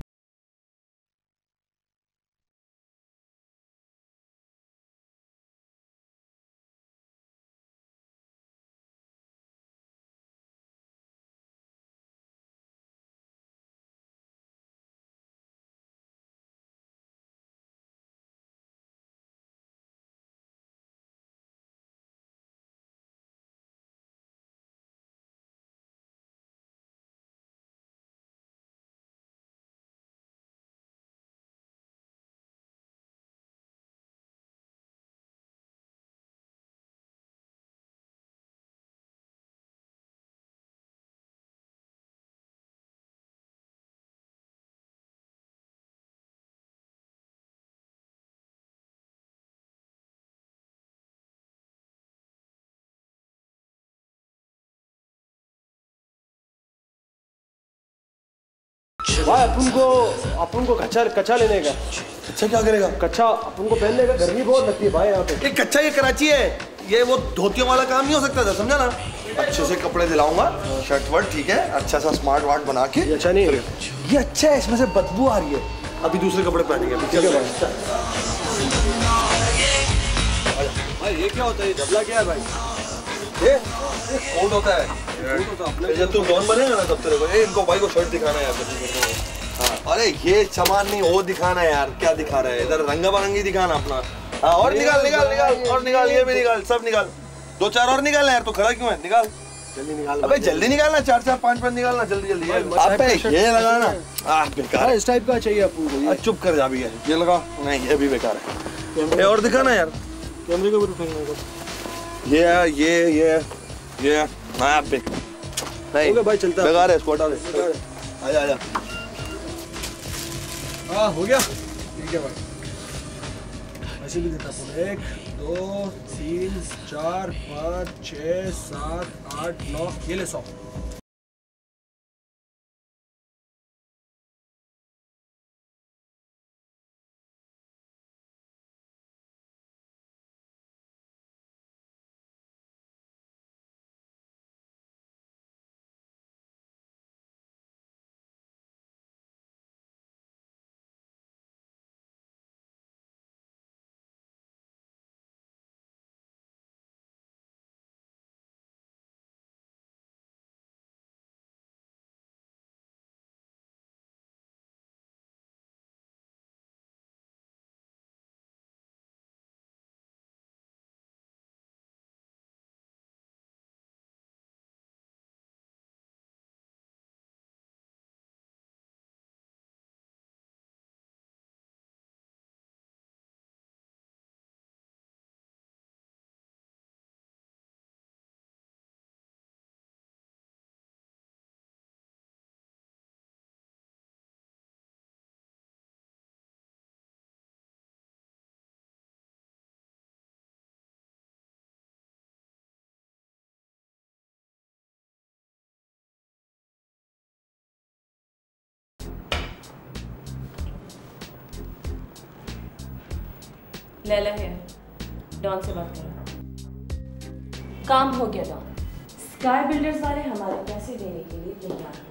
भाई अपन को कच्चा लेने का। कच्चा क्या करेगा? कच्चा अपन को पहनने का, गर्मी बहुत लगती है भाई यहाँ पे। ये कच्चा, ये कराची है, ये वो धोतियों वाला काम नहीं हो सकता था, समझा ना? अच्छे से कपड़े दिलाऊंगा, शर्ट वर्ट ठीक है, अच्छा सा स्मार्ट वार्ट बना के। ये अच्छा नहीं है, ये अच्छा है, इसमें से बदबू आ रही है। अभी दूसरे कपड़े पहनेंगे। भाई ये क्या होता है? झबला क्या है भाई? ये कोट होता है। जब तू डॉन बनेगा ना तब तेरे को इनको भाई को शर्ट दिखाना है यार। हाँ, अरे ये सामान नहीं, वो दिखाना है यार। क्या दिखा रहा है इधर? रंगा बिरंगी दिखाना अपना। हाँ, और निकाल और निकाल, ये भी निकाल, सब निकाल। 2-4 और निकाल यार। तू खड़ा क्यों है? निकाल। जल्दी निकाल। अबे जल्दी निकालना, 4-4 5-5 निकालना, जल्दी जल्दी। अबे ये लगाना, बेकार। इस टाइप का चाहिए अपन को। चुप कर जा भी है, ये लगा। नहीं ये भी बेकार है। और दिखाना यार, कैमरे के ऊपर उठाएंगे। ये हाँ नहीं ओके भाई, चलता है। बेकार है, इसको हटा दे। आजा आजा। हाँ हो गया, ठीक है भाई। ऐसे भी देता हूँ। 1 2 3 4 5 6 7 8 9, ये ले 100। लैला है, डॉन से बात करो। काम हो गया डॉन। स्काई बिल्डर्स वाले हमारे पैसे देने के लिए तैयार हैं।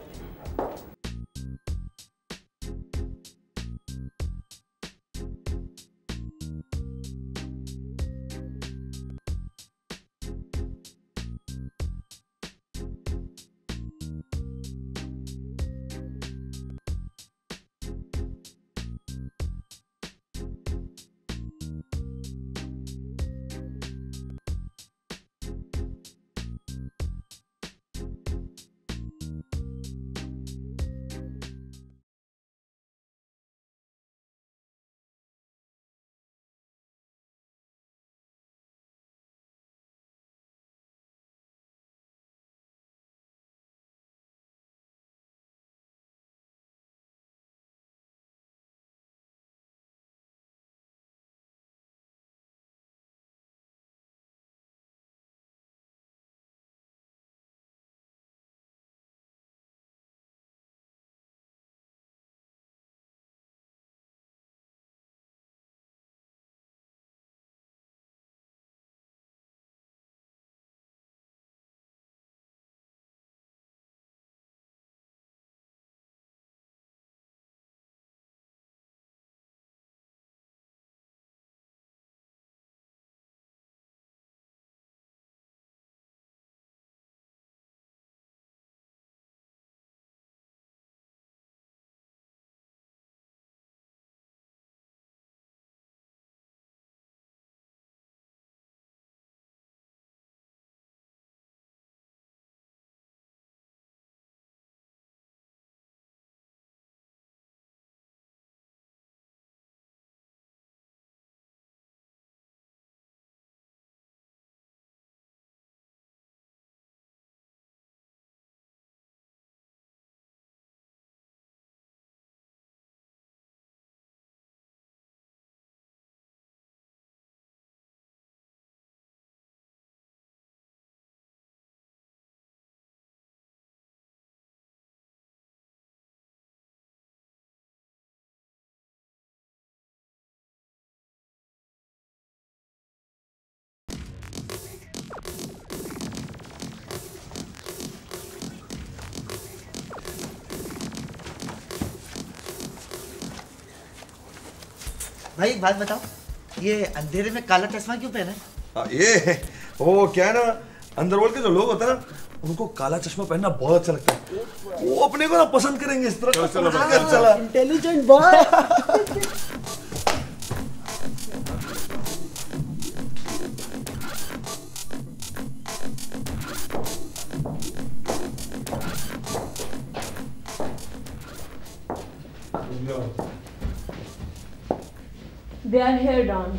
भाई एक बात बताओ, ये अंधेरे में काला चश्मा क्यों पहना है? ये वो क्या है ना, अंडरवर्ल्ड के जो लोग होते हैं ना, उनको काला चश्मा पहनना बहुत अच्छा लगता है। वो अपने को ना पसंद करेंगे इस तरह। चला intelligent boy. They are here, Don.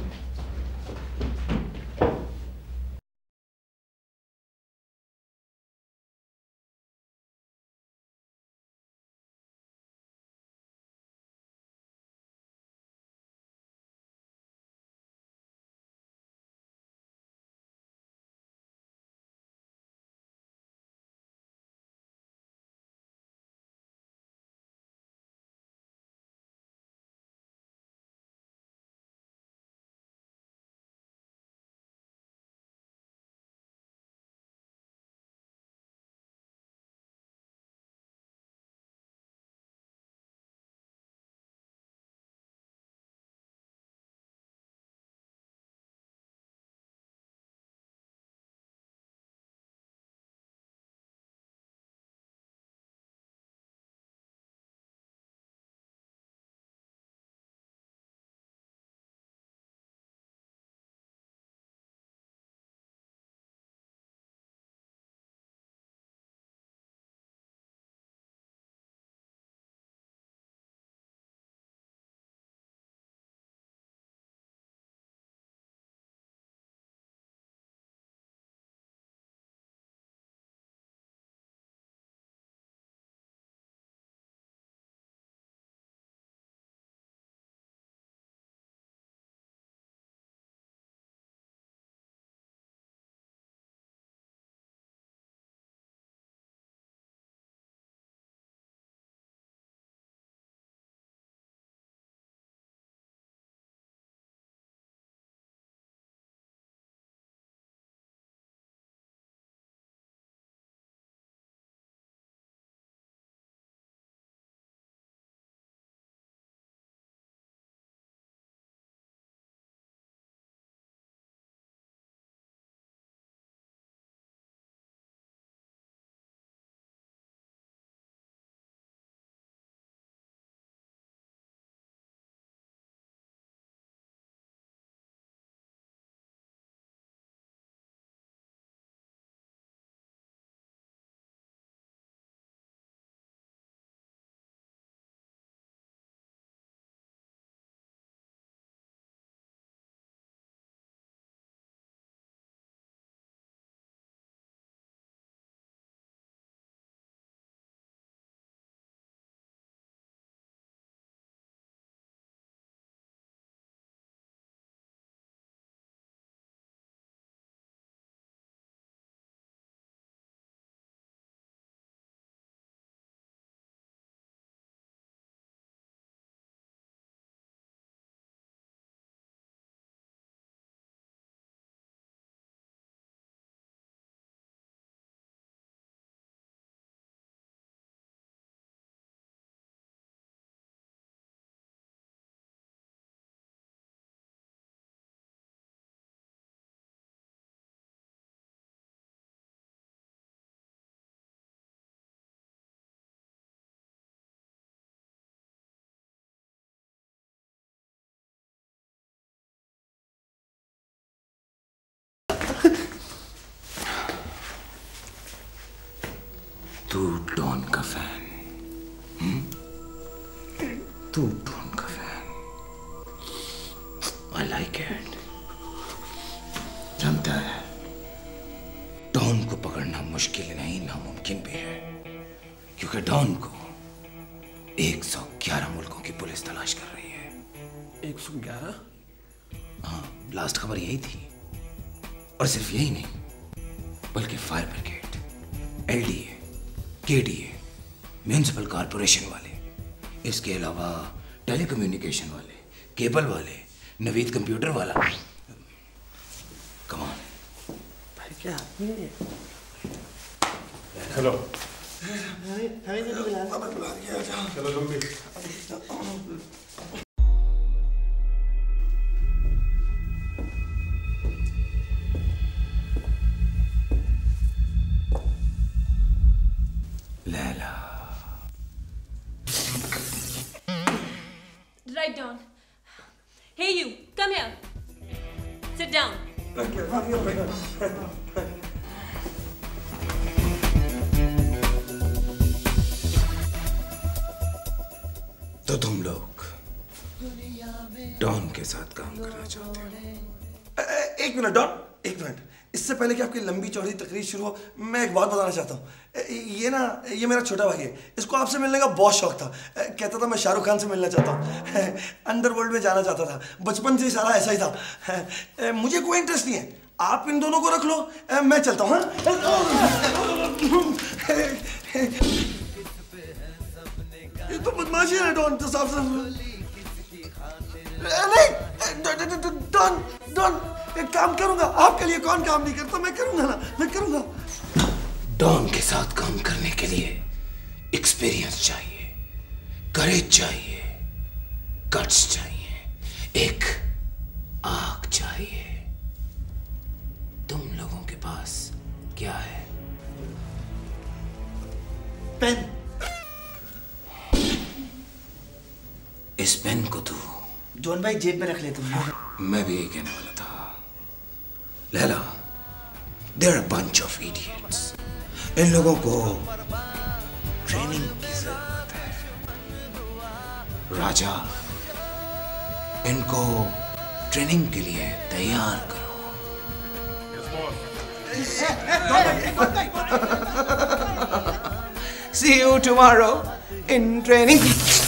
तू डॉन का फैन, तू डॉन का फैन। I like it. जानता है डॉन को पकड़ना मुश्किल नहीं नामुमकिन भी है, क्योंकि डॉन को 111 मुल्कों की पुलिस तलाश कर रही है। 111? हाँ, लास्ट खबर यही थी। और सिर्फ यही नहीं, बल्कि fire brigade, LDA, KDA, municipal corporation वाले, इसके अलावा टेलीकम्युनिकेशन वाले, केबल वाले, नवीद कंप्यूटर वाला। कम ऑन भाई, क्या आदमी है? हेलो। हमें नहीं बुला दिया। चलो तुम भी। Laila. Right down. Hey you, come here. Sit down. तो तुम लोग डॉन के साथ काम करना चाहते हो? एक मिनट डॉन, एक मिनट। इससे पहले कि आपकी लंबी चौड़ी तकरीर शुरू हो, मैं एक बात बताना चाहता हूँ। ये मेरा छोटा भाई है। इसको आपसे मिलने का बहुत शौक था। कहता था मैं शाहरुख खान से मिलना चाहता हूँ, अंडरवर्ल्ड में जाना चाहता था। बचपन से सारा ऐसा ही था। मुझे कोई इंटरेस्ट नहीं है, आप इन दोनों को रख लो, मैं चलता हूँ। ये तो बदमाशी है डॉन, तो साफ साफ नहीं। डॉन डॉन एक काम करूंगा आपके लिए। कौन काम नहीं करता? मैं करूंगा ना, मैं करूंगा। डॉन के साथ काम करने के लिए एक्सपीरियंस चाहिए, करेज चाहिए, गट्स चाहिए, एक आग चाहिए। तुम लोगों के पास क्या है? पेन। इस पेन को तू जॉन भाई जेब में रख ले तुम। मैं भी यही कहने वाला था। Laila, there are bunch of idiots. इन लोगों को ट्रेनिंग की जरूरत है। राजा, इनको ट्रेनिंग के लिए तैयार करो। See you tomorrow in training.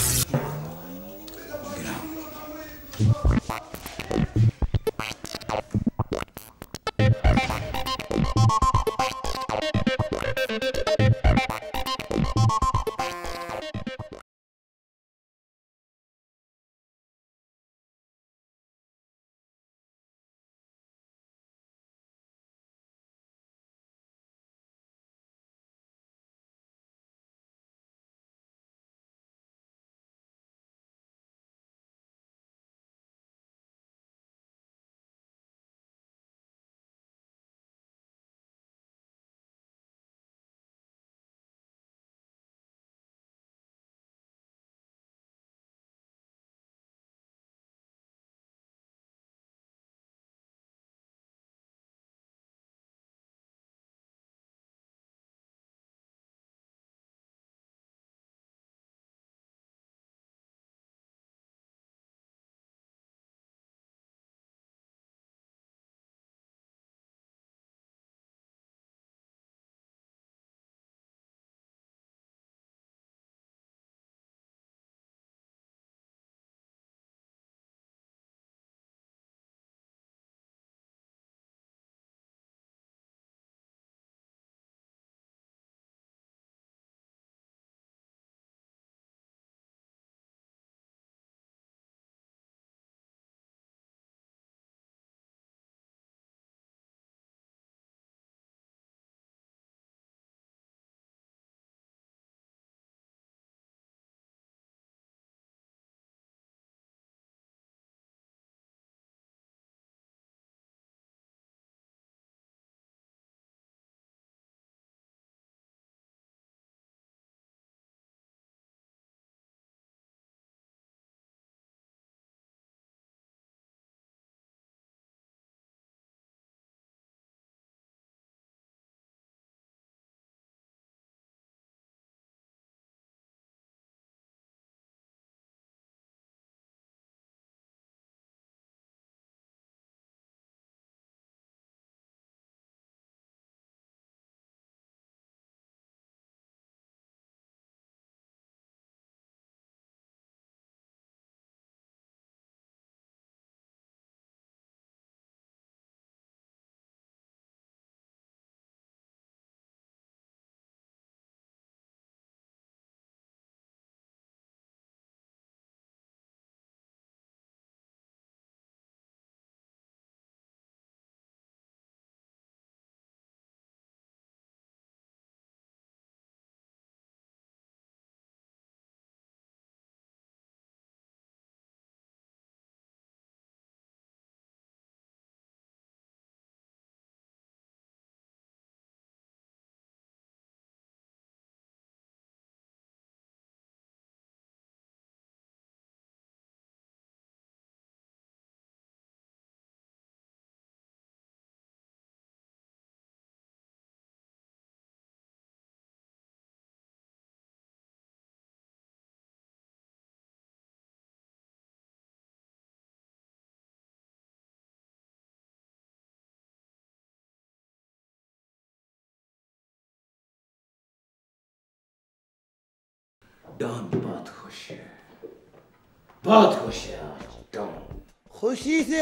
Don बहुत खुश है, बहुत खुश है आज डॉन। खुशी से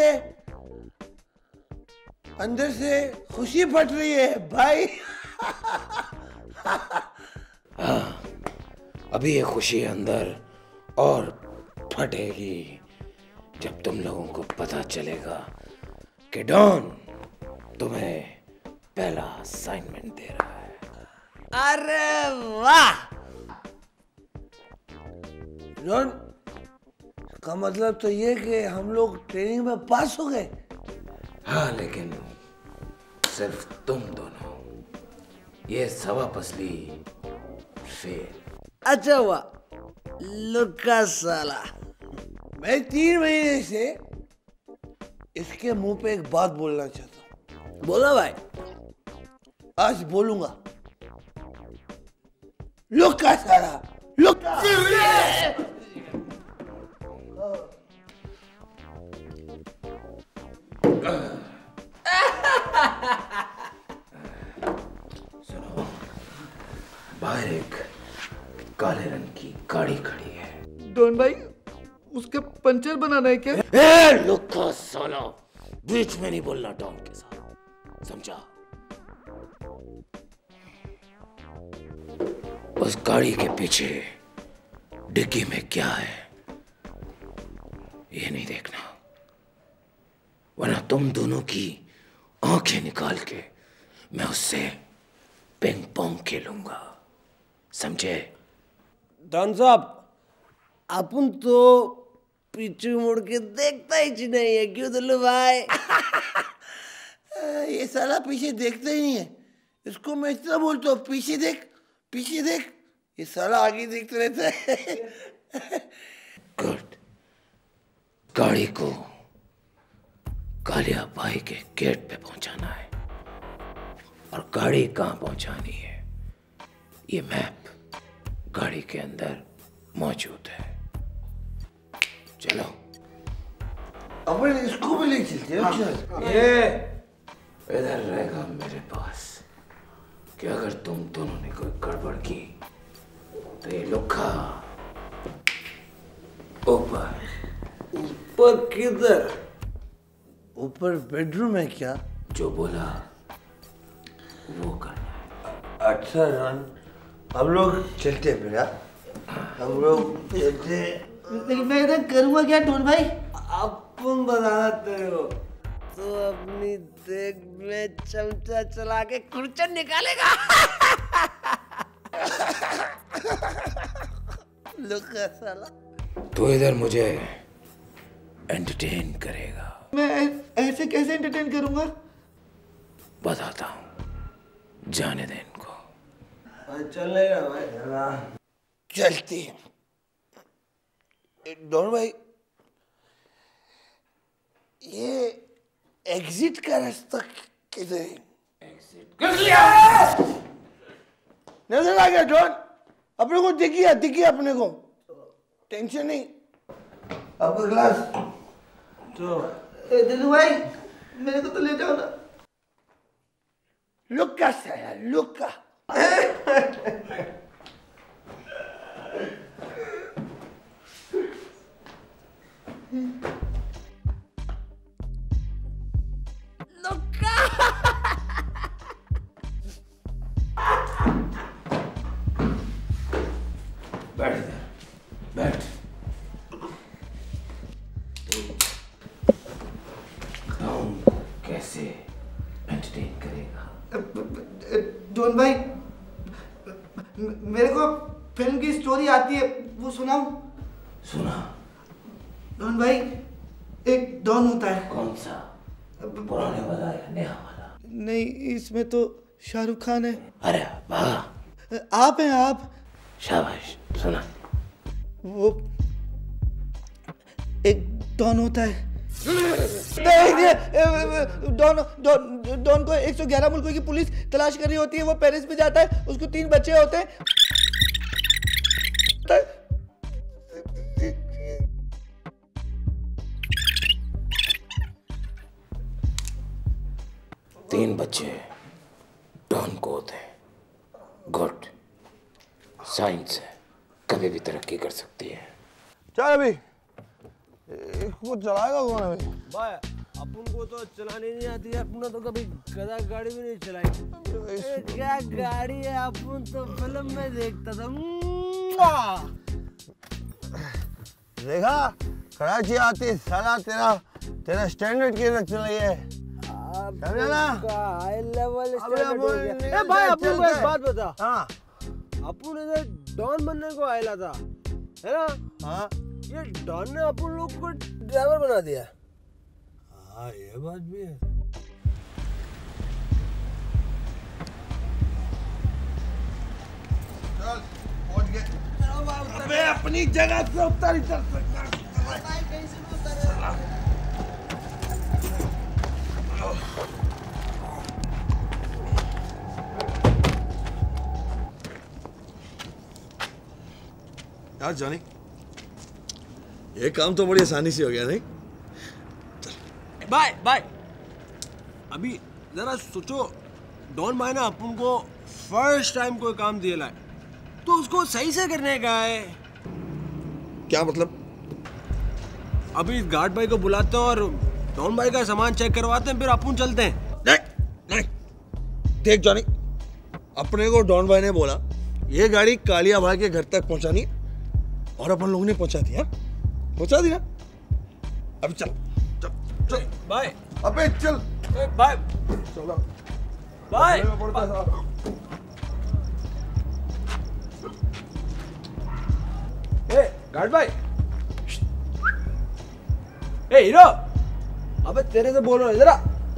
अंदर से खुशी फट रही है भाई। हाँ, अभी ये खुशी अंदर और फटेगी जब तुम लोगों को पता चलेगा कि डॉन तुम्हें पहला असाइनमेंट दे रहा है। अरे वाह डॉन, का मतलब तो ये कि हम लोग ट्रेनिंग में पास हो गए। हाँ, लेकिन सिर्फ तुम दोनों, ये सवा पसली फेल। अच्छा हुआ लुक्का साला। मैं 3 महीने से इसके मुंह पे एक बात बोलना चाहता हूँ। बोला भाई? आज बोलूंगा। लुक्का साला, लुक्का। सुनो, बाहर एक काले रंग की गाड़ी खड़ी है। डॉन भाई, उसके पंचर बनाना है क्या? ए लुक्का साला, बीच में नहीं बोलना डॉन के साथ, समझा? उस गाड़ी के पीछे डिग्गी में क्या है ये नहीं देखना, वरना तुम दोनों की आंखें निकाल के मैं उससे पिंग पोंग खेलूंगा, समझे? डॉन साहब, अपन तो पीछे मुड़ के देखता ही नहीं है, क्यों दुल्लू भाई? ये साला पीछे देखता ही नहीं है। इसको मैं इतना बोलता हूँ पीछे देख, पीछे देख, ये साला आगे देखते रहता है। गुड। गाड़ी को कालिया भाई के गेट पे पहुंचाना है, और गाड़ी कहाँ पहुंचानी है ये मैप गाड़ी के अंदर मौजूद है। चलो अपन इसको भी ले चलते हैं। हाँ। ये इधर रहेगा मेरे पास कि अगर तुम दोनों ने कोई गड़बड़ की तो ये लुक्का ऊपर किधर? ऊपर बेडरूम है क्या? जो बोला वो करना है। अच्छा रन, हम लोग चलते हैं फिर। हम लोग चलते। लेकिन मैं इधर करूँगा क्या डॉन भाई? अपन बताना तेरे को। तो अपनी देख में चमचा चला के कुर्चन निकालेगा। लुक्का साला। तो इधर मुझे एंटरटेन करेगा। मैं ऐसे कैसे एंटरटेन करूँगा? बताता हूँ, जाने दे इनको। चलेगा भाई, चलती है। डॉन भाई, ये एग्जिट का रास्ता किधर है? नजर आ गया डॉन, अपने को दिखी अपने को, टेंशन नहीं। अब ग्लास तो दिलू भाई, मेरे को तो ले जाओ ना। लुक्का साला, लुक्का। बैठ इधर, बैठ। कैसे एंटरटेन करेगा? डॉन भाई, मेरे को फिल्म की स्टोरी आती है, वो सुनाऊं? सुना। डॉन भाई, एक डॉन होता है। कौन सा, पुराने वाला या नया वाला? नहीं, इसमें तो शाहरुख खान है। अरे वाह, आप हैं आप। शाबाश, सुना। वो एक डॉन होता है। डॉन को 111 मुल्कों की पुलिस तलाश कर रही होती है। वो पेरिस में जाता है, उसको 3 बच्चे होते हैं। 3 बच्चे डॉन को होते हैं। गुड, साइंस है। कभी भी तरक्की कर सकती है। चल अभी इसको चलाएगा कौन अभी? भाई अपन को तो चलानी नहीं आती है, अपन तो कभी गधा गाड़ी भी नहीं चलाई। क्या गाड़ी है, अपन तो फिल्म में देखता था। देखा कराची आती साला तेरा स्टैंडर्ड की रख चलाई है, समझा ना? High level standard. ए भाई अपन को एक बात बता। हाँ अपन इधर डॉन बनने को आया था, है ना? हाँ ये डॉन ने अपन लोग को ड्राइवर बना दिया। हाँ ये बात भी है। चल पहुंच गए। अबे अपनी जगह से उतर ही चल सकता। यार जॉनी, ये काम तो बड़ी आसानी से हो गया नहीं? Bye bye. अभी जरा सोचो, डॉन भाई ने अपन को फर्स्ट टाइम कोई काम दिया है तो उसको सही से करने का है। क्या मतलब? अभी गार्ड भाई को बुलाते हैं और डॉन भाई का सामान चेक करवाते हैं, फिर अपन चलते हैं। नहीं देख जॉनी, अपने को डॉन भाई ने बोला ये गाड़ी कालिया भाई के घर तक पहुंचानी और अपन लोगों ने पहुंचा दिया, पहुंचा दिया। अब चल चल चल बाय। अबे चल बाय चलो बाय। गार्ड भाई, ए हीरो, अबे तेरे से बोल रहा हूँ, इधर आ।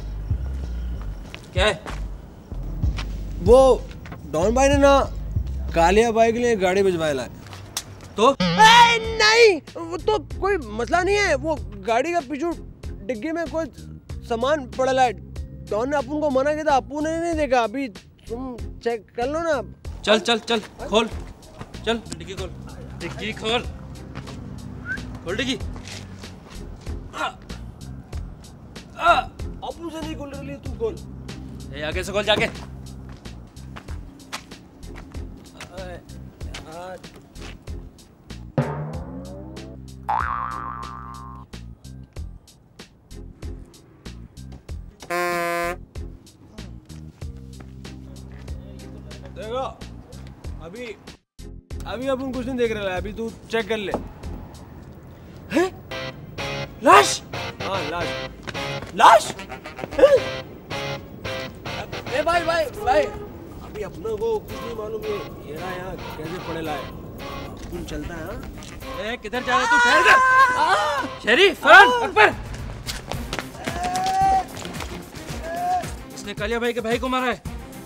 क्या है? वो डॉन भाई ने ना कालिया भाई के लिए गाड़ी भिजवाया है। तो नहीं, वो तो कोई मसला नहीं है। वो गाड़ी का पीछू डिग्गी में कोई सामान पड़ा है। डॉन ने अपन को मना किया था, अपन ने नहीं देखा। अभी तुम चेक कर लो ना। चल चल चल खोल, चल डिग्गी खोल, डिग्गी खोल, खोल डिग्गी। अपन से नहीं खोल रही, तू खोल। ए आगे से खोल जाके। देखो अभी अपन कुछ नहीं देख रहे हैं। अभी तू चेक कर ले। हैं? लाश? हाँ लाश। ए भाई अभी अपनों को कुछ नहीं मालूम है ये रहा यहाँ कैसे पड़े लाए। अपन चलता है। हाँ? ए किधर जा रहा है तू? ठहर जा। शरीफ फरहान अकबर, इसने कालिया भाई के भाई को मारा है।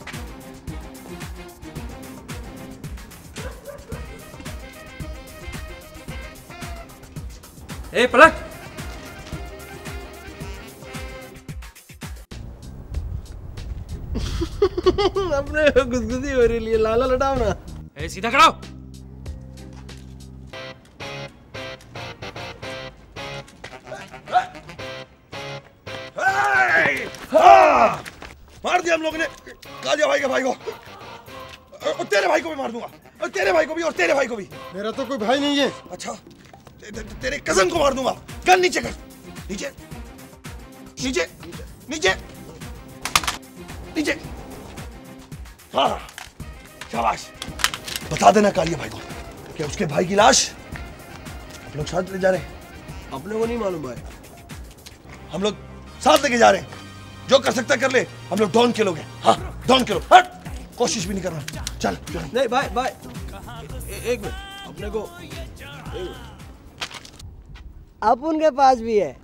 ए पलट। अपने गुदगुदी हो रही है, लाला लटाओ ना। ए सीधा खड़ा हो। मार दिया हम लोगों ने कालिया भाई के भाई को, और तेरे भाई को भी मार दूंगा, और तेरे भाई को भी, और तेरे भाई को भी। मेरा तो कोई भाई नहीं है। अच्छा तेरे कजन को मार दूंगा। गन नीचे कर, नीचे नीचे नीचे नीचे। हाँ शाबाश। बता देना कालिया भाई को कि उसके भाई की लाश हम लोग साथ ले जा रहे हैं। अपने को नहीं मालूम भाई। हम लोग साथ लेके जा रहे हैं। जो कर सकता कर ले, हम लोग डॉन के लोग हैं। हाँ डॉन के लोग। हट, कोशिश भी नहीं करना। चल नहीं भाई एक मिनट, अपने को अब उनके पास भी है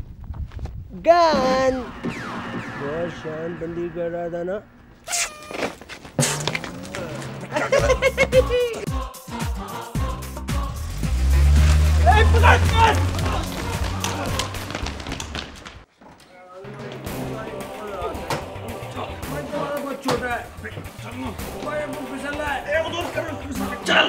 गन। बहुत शान बंदी कर रहा था ना। छोटा है, चल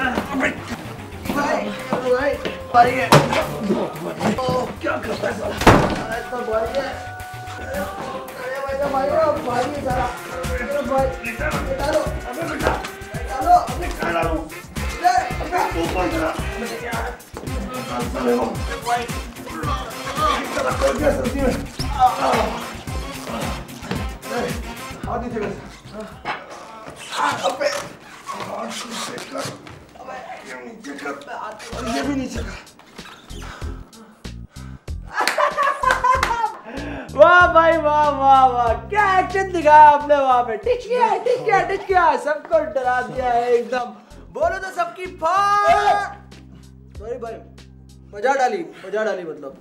भाई है। क्या करता है साला? तो भाई है। अरे भाई का भाई है, भाई है साला। अरे भाई निकालो, अबे बेटा निकालो, अबे निकालो। ये भी नीचे का। वाह भाई वाह वाह वाह, क्या एक्शन दिखाया आपने वहां पे। टिच किया, सबको डरा दिया है एकदम। बोलो तो सबकी फाड़। सॉरी भाई, मजा डाली मतलब।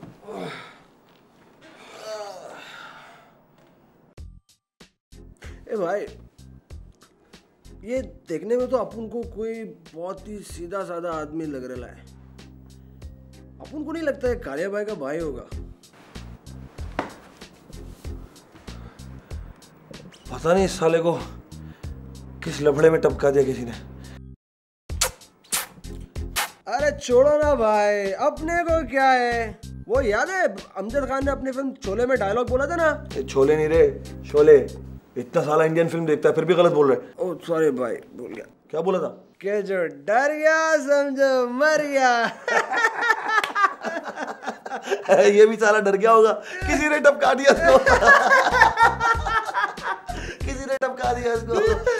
ए भाई, ये देखने में तो अपन को कोई बहुत ही सीधा साधा आदमी लग रहा है। अपन को नहीं लगता है कालिया भाई का भाई होगा। पता नहीं इस साले को किस लफड़े में टपका दिया किसी ने। अरे छोड़ो ना भाई, अपने को क्या है। वो याद है अमजद खान ने अपनी फिल्म शोले में डायलॉग बोला था ना। छोले नहीं रे, शोले। इतना साला इंडियन फिल्म देखता है फिर भी गलत बोल रहे। ओह सॉरी भाई, भूल गया। क्या बोला था? के जो डर गया समझो मर गया। ये भी साला डर गया होगा, किसी ने टपका दिया इसको। किसी ने टपका दिया इसको।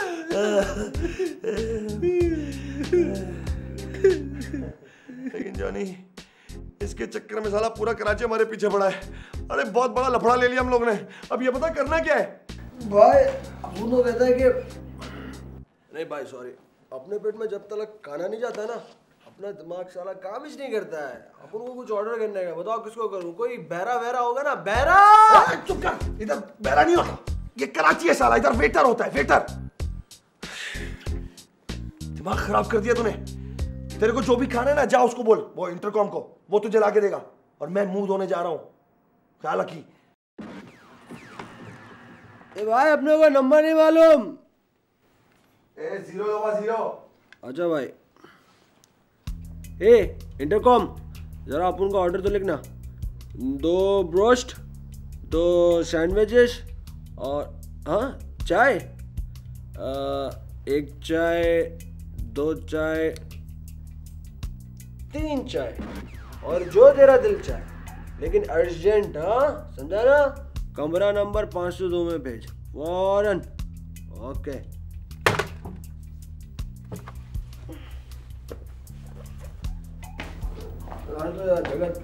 लेकिन जानी, इसके चक्कर में साला पूरा कराची हमारे पीछे पड़ा है। अरे बहुत बड़ा लफड़ा ले लिया हम लोग ने। अब ये पता करना क्या है भाई। अपन तो कहता है कि नहीं भाई सॉरी, अपने पेट में जब तक खाना नहीं जाता है ना, अपना दिमाग साला काम ही नहीं करता है। अपन को कुछ ऑर्डर करने का, बताओ किसको करूं? कोई बहरा होगा ना, बहरा। चुप कर, इधर बहरा नहीं होता, ये कराची है साला, इधर वेटर होता है, वेटर। दिमाग खराब कर दिया तूने। तेरे को जो भी खाना है ना, जा उसको बोल, वो इंटरकॉम को, वो तुझे ला के देगा। और मैं मुंह धोने जा रहा हूं, ख्याल रखी। ए भाई, अपने को नंबर नहीं मालूम। 0 अच्छा भाई, ए इंटरकॉम, जरा अपन का ऑर्डर तो लिखना। 2 ब्रोस्ट, 2 सैंडविचेस और हाँ चाय, 1 चाय, 2 चाय, 3 चाय, और जो तेरा दिल चाहे, लेकिन अर्जेंट। हाँ समझा ना? कमरा नंबर 502 में भेज फौरन। ओके। जगत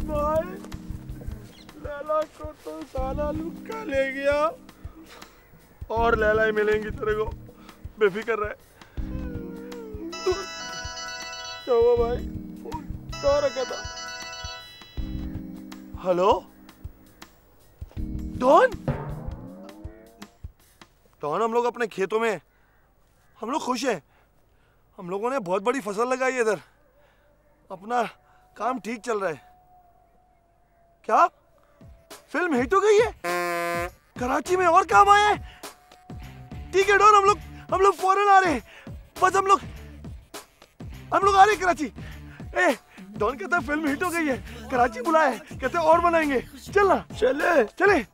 भाई लैला को तो साला लुक्का ले गया और लैला ही मिलेंगी तेरे को, बेफिक्र रहे। क्या हुआ भाई? फोन कहाँ रखा था? Hello don? डॉन, हम लोग अपने खेतों में, हम लोग खुश हैं। हम लोगों ने बहुत बड़ी फसल लगाई है इधर, अपना काम ठीक चल रहा है। क्या फिल्म हिट हो गई है? कराची में और काम आया है? ठीक है डॉन, हम लोग फौरन आ रहे हैं। बस हम लोग आ रहे हैं कराची। ए डॉन कहता है फिल्म हिट हो गई है, कराची बुलाया है, कहते और बनाएंगे। चलना, चले चले।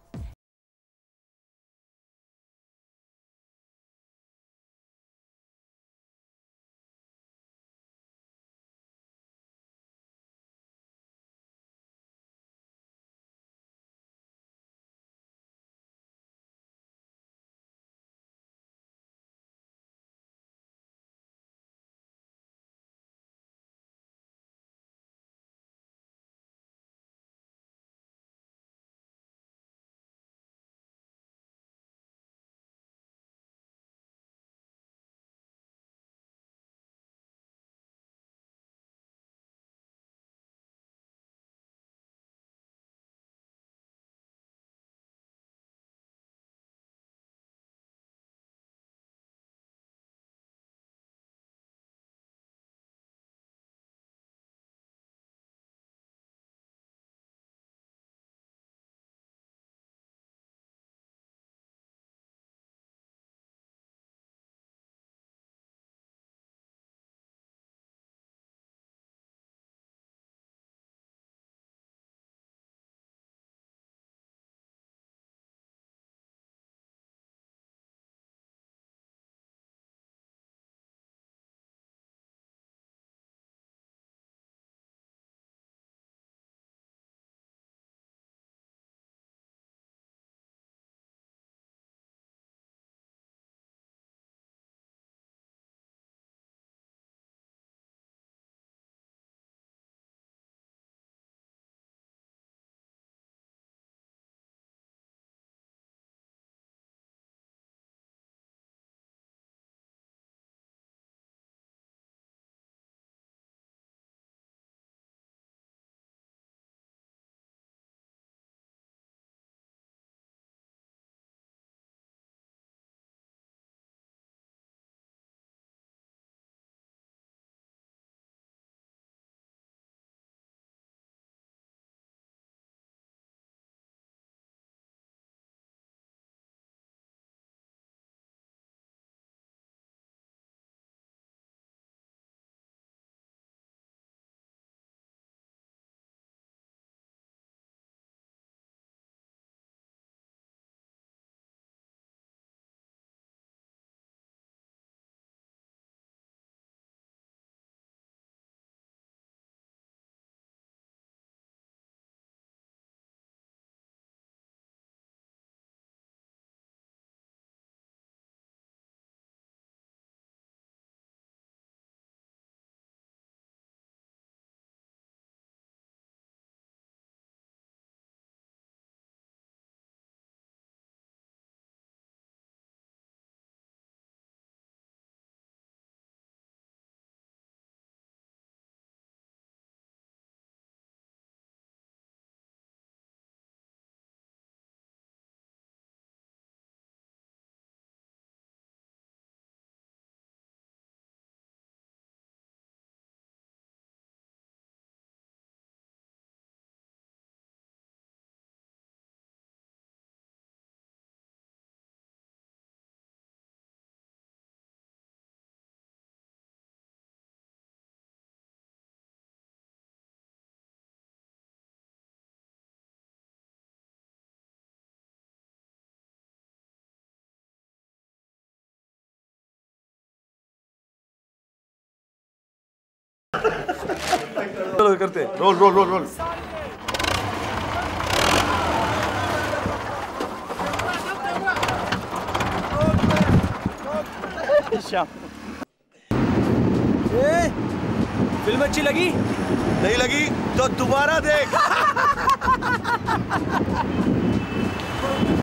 चलो करते, roll roll roll roll. Film अच्छी लगी? नहीं लगी तो दोबारा देख।